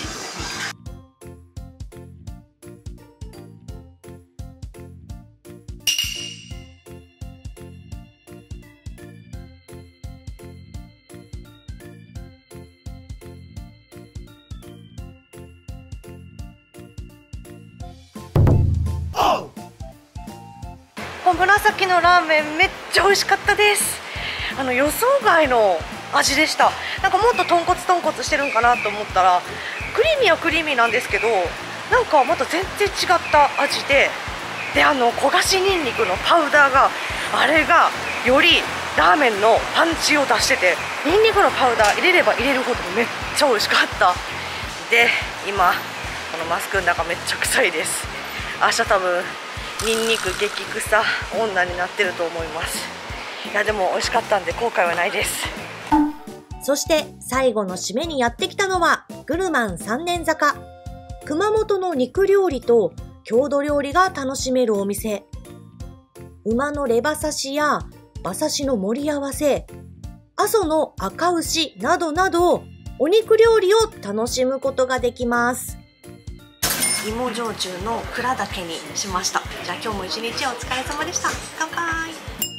紫のラーメンめっちゃ美味しかったです。予想外の味でした。なんかもっと豚骨してるんかなと思ったら、クリーミーはクリーミーなんですけど、なんかまた全然違った味で、焦がしニンニクのパウダーが、あれがよりラーメンのパンチを出してて、ニンニクのパウダー入れれば入れるほどめっちゃ美味しかった。で、今このマスクの中めっちゃ臭いです。明日多分ニンニク激臭女になってると思います。いやでも美味しかったんで後悔はないです。 そして最後の締めにやってきたのはグルマン3年坂。熊本の肉料理と郷土料理が楽しめるお店。馬のレバ刺しや馬刺しの盛り合わせ、阿蘇の赤牛などなどお肉料理を楽しむことができます。 芋焼酎の蔵だけにしました。じゃあ今日も一日お疲れ様でした。乾杯。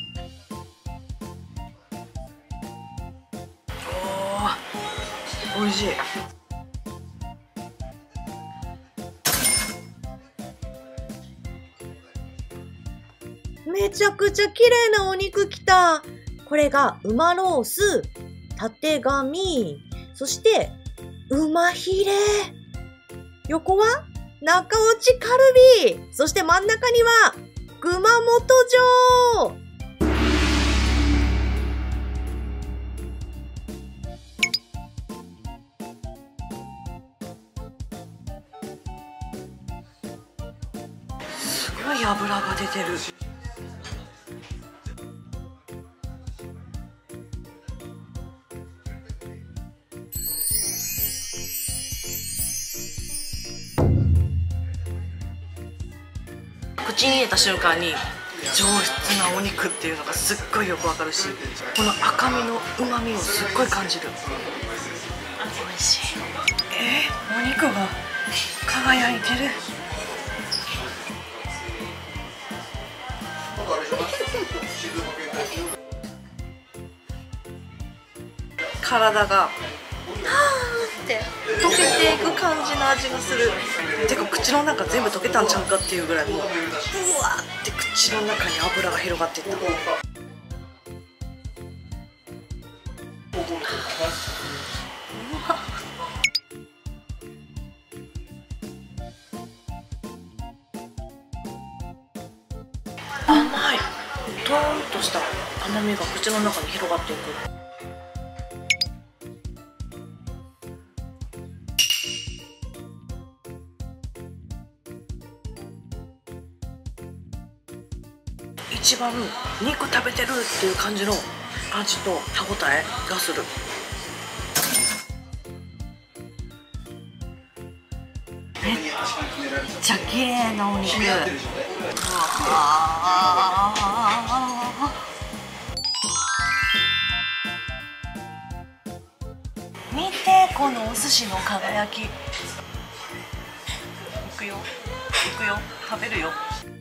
おー、美味しい。 めちゃくちゃ綺麗なお肉きた。これが馬ロース、たてがみ、そして馬ヒレ。横は中落ちカルビ、そして真ん中には熊本城。 すごい脂が出てる。口に入れた瞬間に上質なお肉っていうのがすっごいよくわかるし、この赤身の旨味をすっごい感じる。美味しい。お肉が輝いてる。体がはーって溶けていく感じの味がする。てか口の中全部溶けたんちゃうかっていうぐらい、もううわーって口の中に油が広がっていった。甘い、トーンとした甘みが口の中に広がっていく。一番肉食べてるっていう感じの味と歯ごたえがする。めっちゃ綺麗なお肉。見てこのお寿司の輝き。いくよいくよ、食べるよ。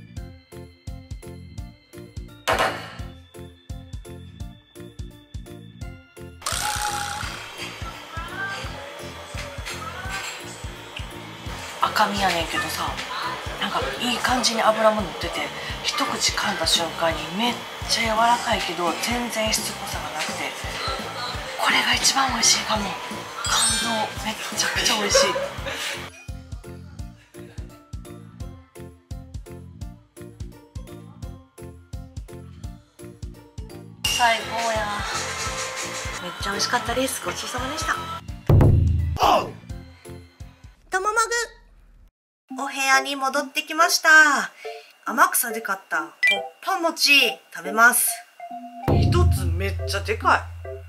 赤身やねんけどさ、なんかいい感じに脂も乗ってて、一口噛んだ瞬間にめっちゃ柔らかいけど全然しつこさがなくて、これが一番美味しいかも。感動。めっちゃくちゃ美味しい。 最高や。めっちゃ美味しかったです。ごちそうさまでした。 とももぐお部屋に戻ってきました。天草で買ったコッパ餅食べます。一つめっちゃでかい。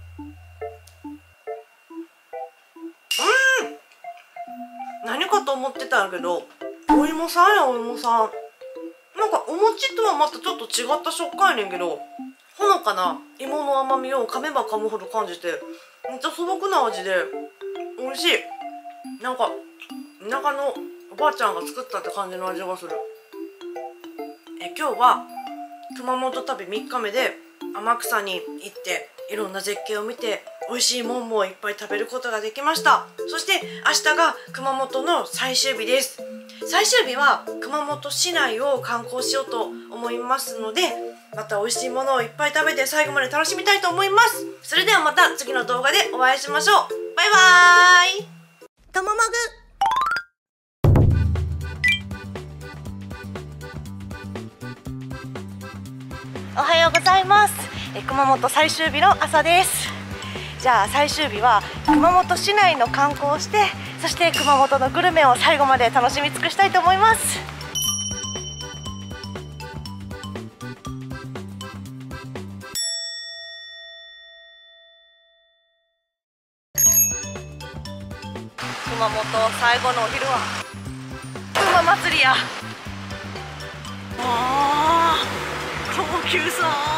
何かと思ってたんやけど、お芋さんやお芋さん。なんかお餅とはまたちょっと違った食感やねんけど、ほのかな芋の甘みを噛めば噛むほど感じて、めっちゃ素朴な味で美味しい。なんか田舎のおばあちゃんが作ったって感じの味がする。今日は熊本旅3日目で天草に行っていろんな絶景を見て美味しいもんもいっぱい食べることができました。そして明日が熊本の最終日です。最終日は熊本市内を観光しようと思いますので、また美味しいものをいっぱい食べて最後まで楽しみたいと思います。それではまた次の動画でお会いしましょう。バイバーイ。 とももぐおはようございます。熊本最終日の朝です。じゃあ最終日は熊本市内の観光をして、そして熊本のグルメを最後まで楽しみ尽くしたいと思います。熊本最後のお昼は馬祭りや。高級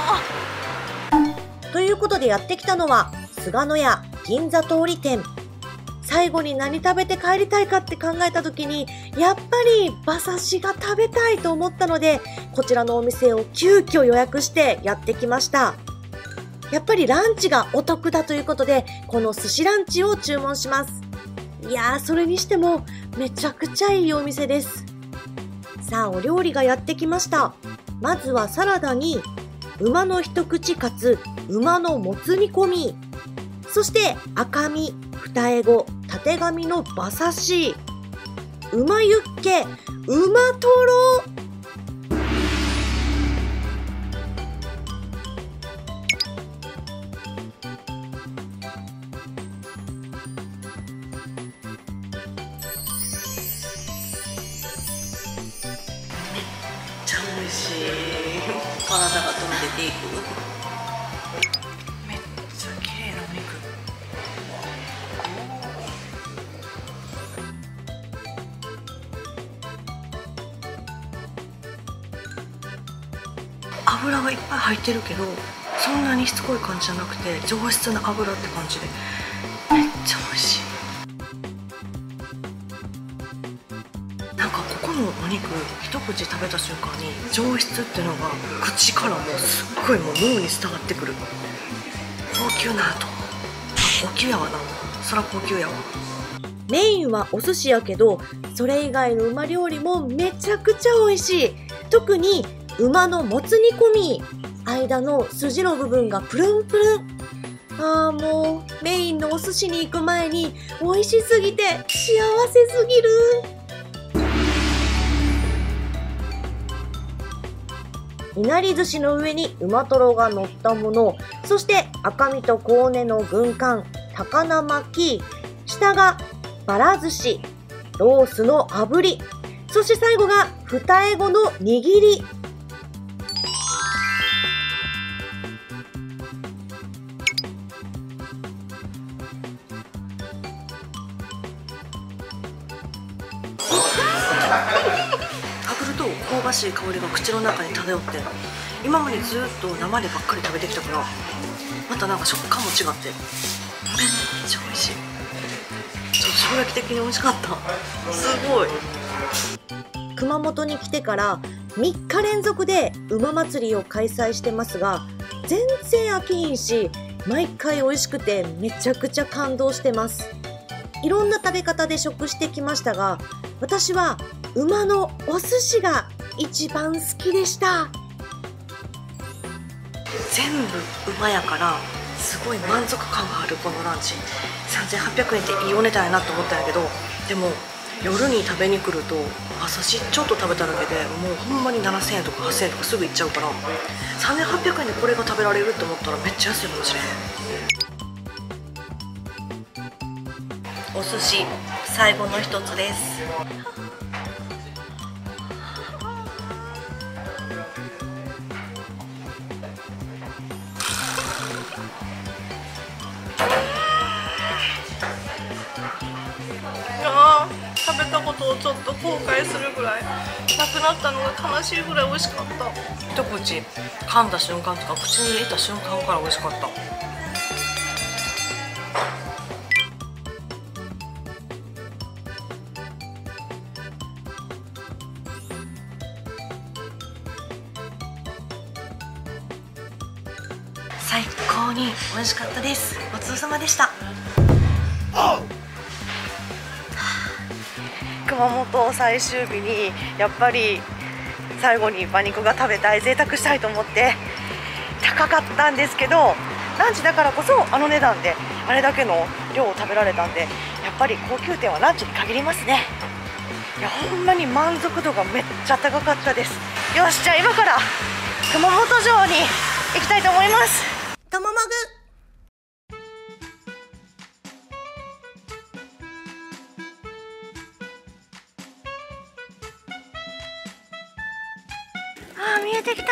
そう。 ということでやってきたのは菅野屋銀座通り店。最後に何食べて帰りたいかって考えた時に、やっぱり馬刺しが食べたいと思ったので、こちらのお店を急遽予約してやってきました。やっぱりランチがお得だということで、この寿司ランチを注文します。いやー、それにしてもめちゃくちゃいいお店です。さあ、お料理がやってきました。まずはサラダに馬の一口カツ、馬のもつ煮込み、そして赤身、二重子、たてがみの馬刺し、馬ユッケ、馬トロ。 めっちゃ美味しい。体が飛んでていく。めっちゃ綺麗なお肉。油がいっぱい入ってるけど、そんなにしつこい感じじゃなくて上質な油って感じでめっちゃ美味しい。なんかここのお肉一口食べた瞬間に上質っていうのが口からもうすっごいもう脳に伝わってくる。高級なと。高級やわな。そら高級やわ。 メインはお寿司やけど、それ以外の馬料理もめちゃくちゃ美味しい。特に馬のもつ煮込み、間の筋の部分がプルンプルン。あー、もうメインのお寿司に行く前に美味しすぎて幸せすぎる。いなり寿司の上に馬トロが乗ったもの、そして赤身とコウネの軍艦、高菜巻き、下がバラ寿司、ロースの炙り、そして最後が二重子の握り。 炙ると香ばしい香りが口の中に漂って、今までずっと生でばっかり食べてきたから、またなんか食感も違ってめっちゃ美味しい。衝撃的に美味しかった。すごい。 熊本に来てから3日連続で馬祭りを開催してますが、全然飽きひんし、毎回美味しくてめちゃくちゃ感動してます。いろんな食べ方で食してきましたが、私は馬のお寿司が一番好きでした。 全部馬やからすごい満足感があるこのランチ。3800円っていいお値段やなと思ったんやけど、でも夜に食べに来ると朝ちょっと食べただけでもうほんまに7000円とか8000円とかすぐいっちゃうから、3800円でこれが食べられるって思ったらめっちゃ安いかもしれん。お寿司最後の一つです。食べたことをちょっと後悔するぐらい、なくなったのが悲しいぐらい美味しかった。一口噛んだ瞬間とか口に入れた瞬間から美味しかった。最高に美味しかったです。ごちそうさまでした。熊本最終日にやっぱり最後に馬肉が食べたい、贅沢したいと思って高かったんですけど、ランチだからこそあの値段であれだけの量を食べられたんで、やっぱり高級店はランチに限りますね。いやほんまに満足度がめっちゃ高かったです。よし、じゃあ今から熊本城に行きたいと思います。 とももぐ。 見えてきた。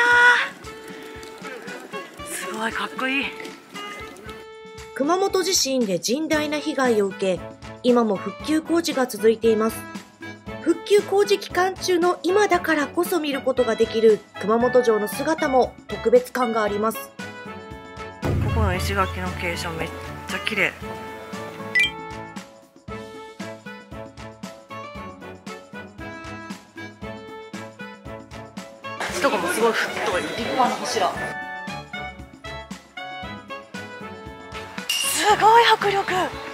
すごいかっこいい。 熊本地震で甚大な被害を受け、今も復旧工事が続いています。復旧工事期間中の今だからこそ見ることができる熊本城の姿も特別感があります。 ここの石垣の傾斜めっちゃ綺麗。とかもすごい太い立派な柱。すごい迫力。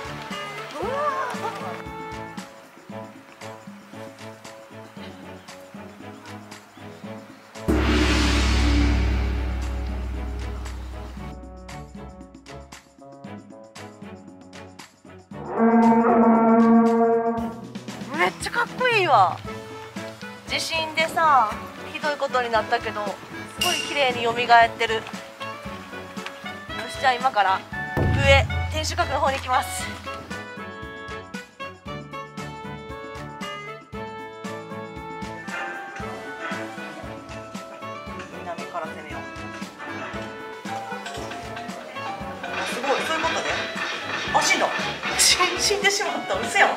めっちゃかっこいいわ。地震でさひどいことになったけどすごい綺麗に蘇ってる。よし、じゃあ今から上天守閣の方に行きます。南から攻めよう。すごい、そういうことで足の死んでしまった。嘘やん。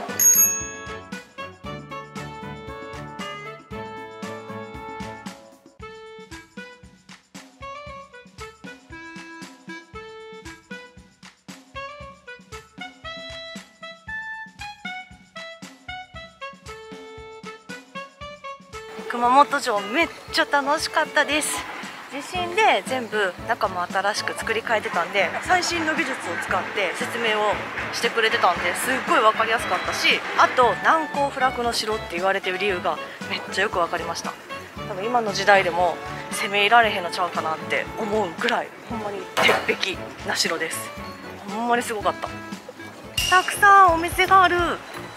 熊本城めっちゃ楽しかったです。地震で全部中も新しく作り変えてたんで、最新の技術を使って説明をしてくれてたんですっごい分かりやすかったし、あと難攻不落の城って言われてる理由がめっちゃよく分かりました。多分今の時代でも攻め入られへんのちゃうかなって思うぐらいほんまに鉄壁な城です。ほんまにすごかった。たくさんお店がある。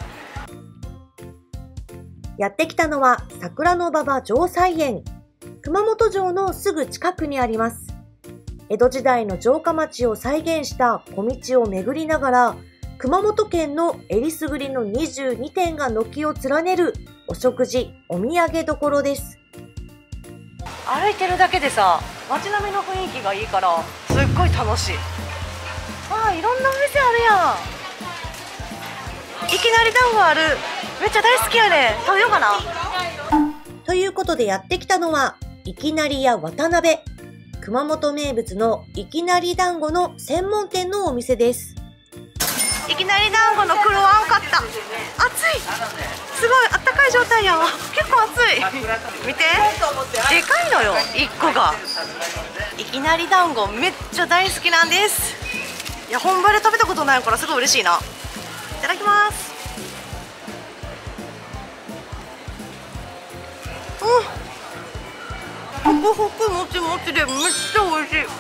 やってきたのは桜の馬場城菜園。熊本城のすぐ近くにあります。江戸時代の城下町を再現した小道を巡りながら、熊本県のえりすぐりの22店が軒を連ねるお食事、お土産どころです。 歩いてるだけでさ、街並みの雰囲気がいいからすっごい楽しい。あ、いろんなお店あるやん。いきなり団子ある。めっちゃ大好きやね。食べようかな。 ということでやってきたのは、いきなり屋渡辺。熊本名物のいきなり団子の専門店のお店です。 いきなり団子の黒あんかった。熱い。すごいあったかい状態やわ。結構熱い。見て。でかいのよ、1個が。いきなり団子めっちゃ大好きなんです。いや、本場で食べたことないからすごい嬉しいな。いただきます。ホクホクもちもちでめっちゃ美味しい。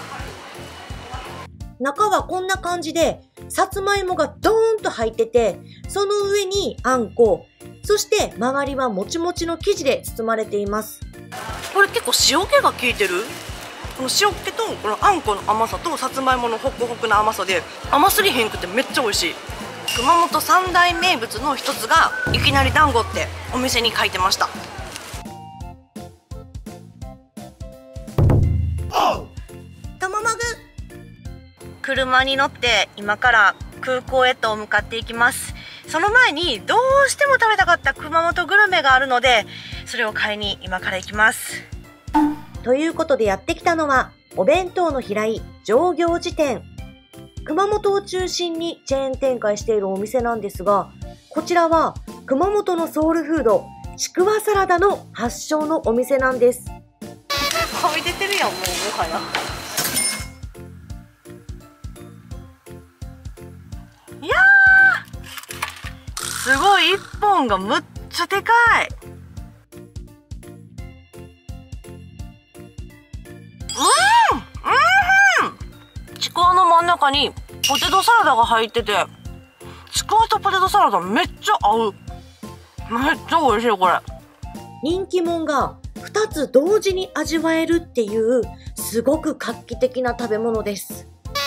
中はこんな感じで、さつまいもがドーンと入ってて、その上にあんこ、 そして周りはもちもちの生地で包まれています。 これ結構塩気が効いてる。この塩気とこのあんこの甘さとさつまいものホクホクな甘さで甘すぎへんくてめっちゃ美味しい。熊本三大名物の一つがいきなり団子ってお店に書いてました。 とももぐ。 車に乗って今から空港へと向かっていきます。その前にどうしても食べたかった熊本グルメがあるので、それを買いに今から行きます。 ということでやってきたのは、お弁当の平井上行寺店。熊本を中心にチェーン展開しているお店なんですが、こちらは熊本のソウルフード、ちくわサラダの発祥のお店なんです。 顔出てるやん、もうもはや。いやー、すごい、1本がむっちゃでかい。ちくわの真ん中にポテトサラダが入ってて、ちくわとポテトサラダめっちゃ合う。めっちゃ美味しいこれ。 人気もんが2つ同時に味わえるっていうすごく画期的な食べ物です。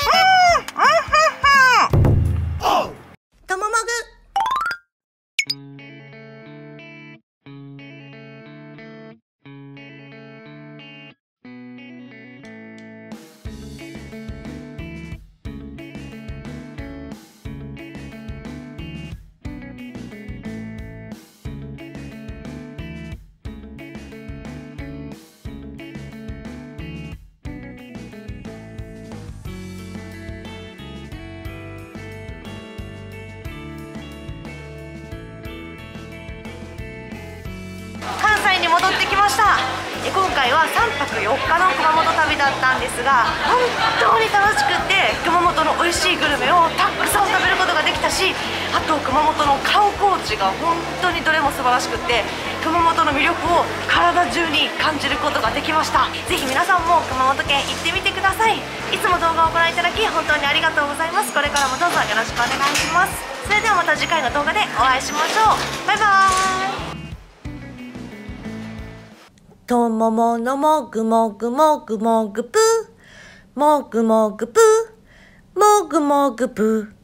とももぐ。 関西に戻ってきました。今回は3泊4日の熊本旅だったんですが、本当に楽しくて熊本の美味しいグルメをたくさん食べることができたし、あと熊本の観光地が本当にどれも素晴らしくて、熊本の魅力を体中に感じることができました。ぜひ皆さんも熊本県行ってみてください。いつも動画をご覧いただき本当にありがとうございます。これからもどうぞよろしくお願いします。それではまた次回の動画でお会いしましょう。バイバーイ。 ともものもぐもぐもぐもぐぷもぐもぐぷもぐもぐぷ。